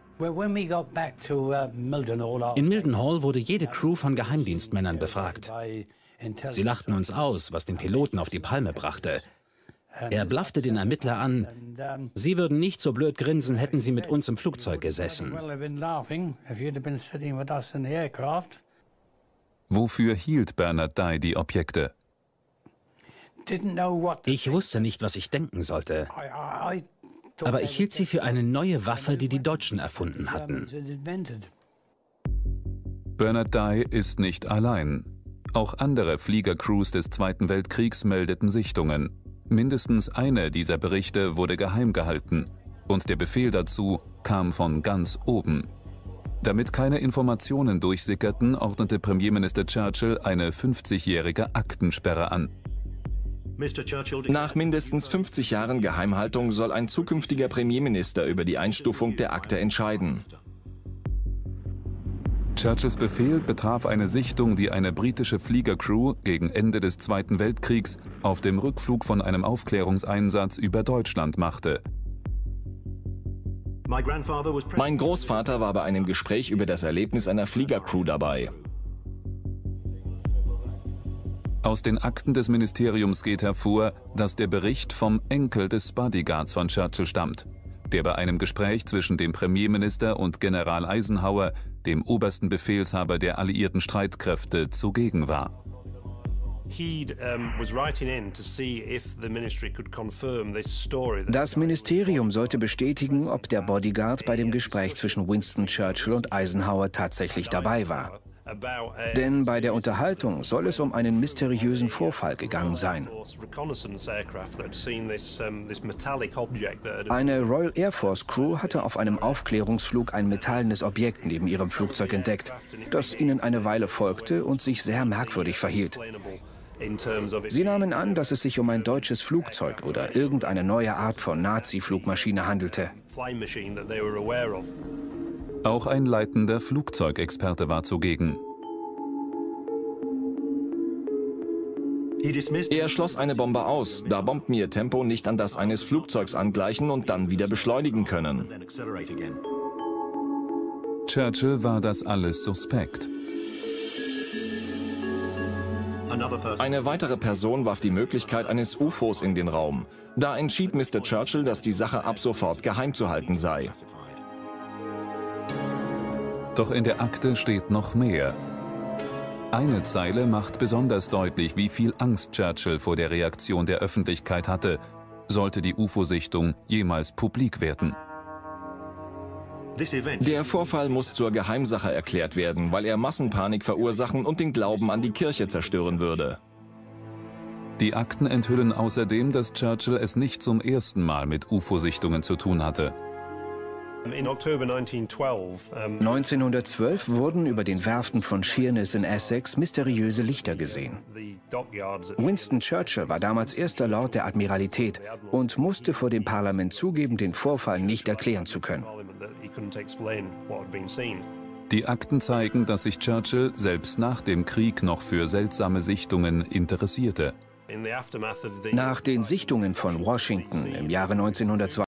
In Mildenhall wurde jede Crew von Geheimdienstmännern befragt. Sie lachten uns aus, was den Piloten auf die Palme brachte. Er blaffte den Ermittler an. Sie würden nicht so blöd grinsen, hätten sie mit uns im Flugzeug gesessen. Wofür hielt Bernard Dye die Objekte? Ich wusste nicht, was ich denken sollte. Aber ich hielt sie für eine neue Waffe, die die Deutschen erfunden hatten. Bernard Dye ist nicht allein. Auch andere Fliegercrews des Zweiten Weltkriegs meldeten Sichtungen. Mindestens eine dieser Berichte wurde geheim gehalten und der Befehl dazu kam von ganz oben. Damit keine Informationen durchsickerten, ordnete Premierminister Churchill eine fünfzigjährige Aktensperre an. Nach mindestens fünfzig Jahren Geheimhaltung soll ein zukünftiger Premierminister über die Einstufung der Akte entscheiden. Churchills Befehl betraf eine Sichtung, die eine britische Fliegercrew gegen Ende des Zweiten Weltkriegs auf dem Rückflug von einem Aufklärungseinsatz über Deutschland machte. Mein Großvater war bei einem Gespräch über das Erlebnis einer Fliegercrew dabei. Aus den Akten des Ministeriums geht hervor, dass der Bericht vom Enkel des Bodyguards von Churchill stammt, der bei einem Gespräch zwischen dem Premierminister und General Eisenhower, dem obersten Befehlshaber der alliierten Streitkräfte, zugegen war. Das Ministerium sollte bestätigen, ob der Bodyguard bei dem Gespräch zwischen Winston Churchill und Eisenhower tatsächlich dabei war. Denn bei der Unterhaltung soll es um einen mysteriösen Vorfall gegangen sein. Eine Royal Air Force Crew hatte auf einem Aufklärungsflug ein metallenes Objekt neben ihrem Flugzeug entdeckt, das ihnen eine Weile folgte und sich sehr merkwürdig verhielt. Sie nahmen an, dass es sich um ein deutsches Flugzeug oder irgendeine neue Art von Nazi-Flugmaschine handelte. Auch ein leitender Flugzeugexperte war zugegen. Er schloss eine Bombe aus, da Bomben ihr Tempo nicht an das eines Flugzeugs angleichen und dann wieder beschleunigen können. Churchill war das alles suspekt. Eine weitere Person warf die Möglichkeit eines U F Os in den Raum. Da entschied Mister Churchill, dass die Sache ab sofort geheim zu halten sei. Doch in der Akte steht noch mehr. Eine Zeile macht besonders deutlich, wie viel Angst Churchill vor der Reaktion der Öffentlichkeit hatte sollte die U F O-Sichtung jemals publik werden. Der Vorfall muss zur Geheimsache erklärt werden, weil er Massenpanik verursachen und den Glauben an die Kirche zerstören würde. Die Akten enthüllen außerdem, dass Churchill es nicht zum ersten Mal mit U F O-Sichtungen zu tun hatte. neunzehnhundertzwölf wurden über den Werften von Sheerness in Essex mysteriöse Lichter gesehen. Winston Churchill war damals erster Lord der Admiralität und musste vor dem Parlament zugeben, den Vorfall nicht erklären zu können. Die Akten zeigen, dass sich Churchill selbst nach dem Krieg noch für seltsame Sichtungen interessierte. Nach den Sichtungen von Washington im Jahre neunzehnhundertzweiundachtzig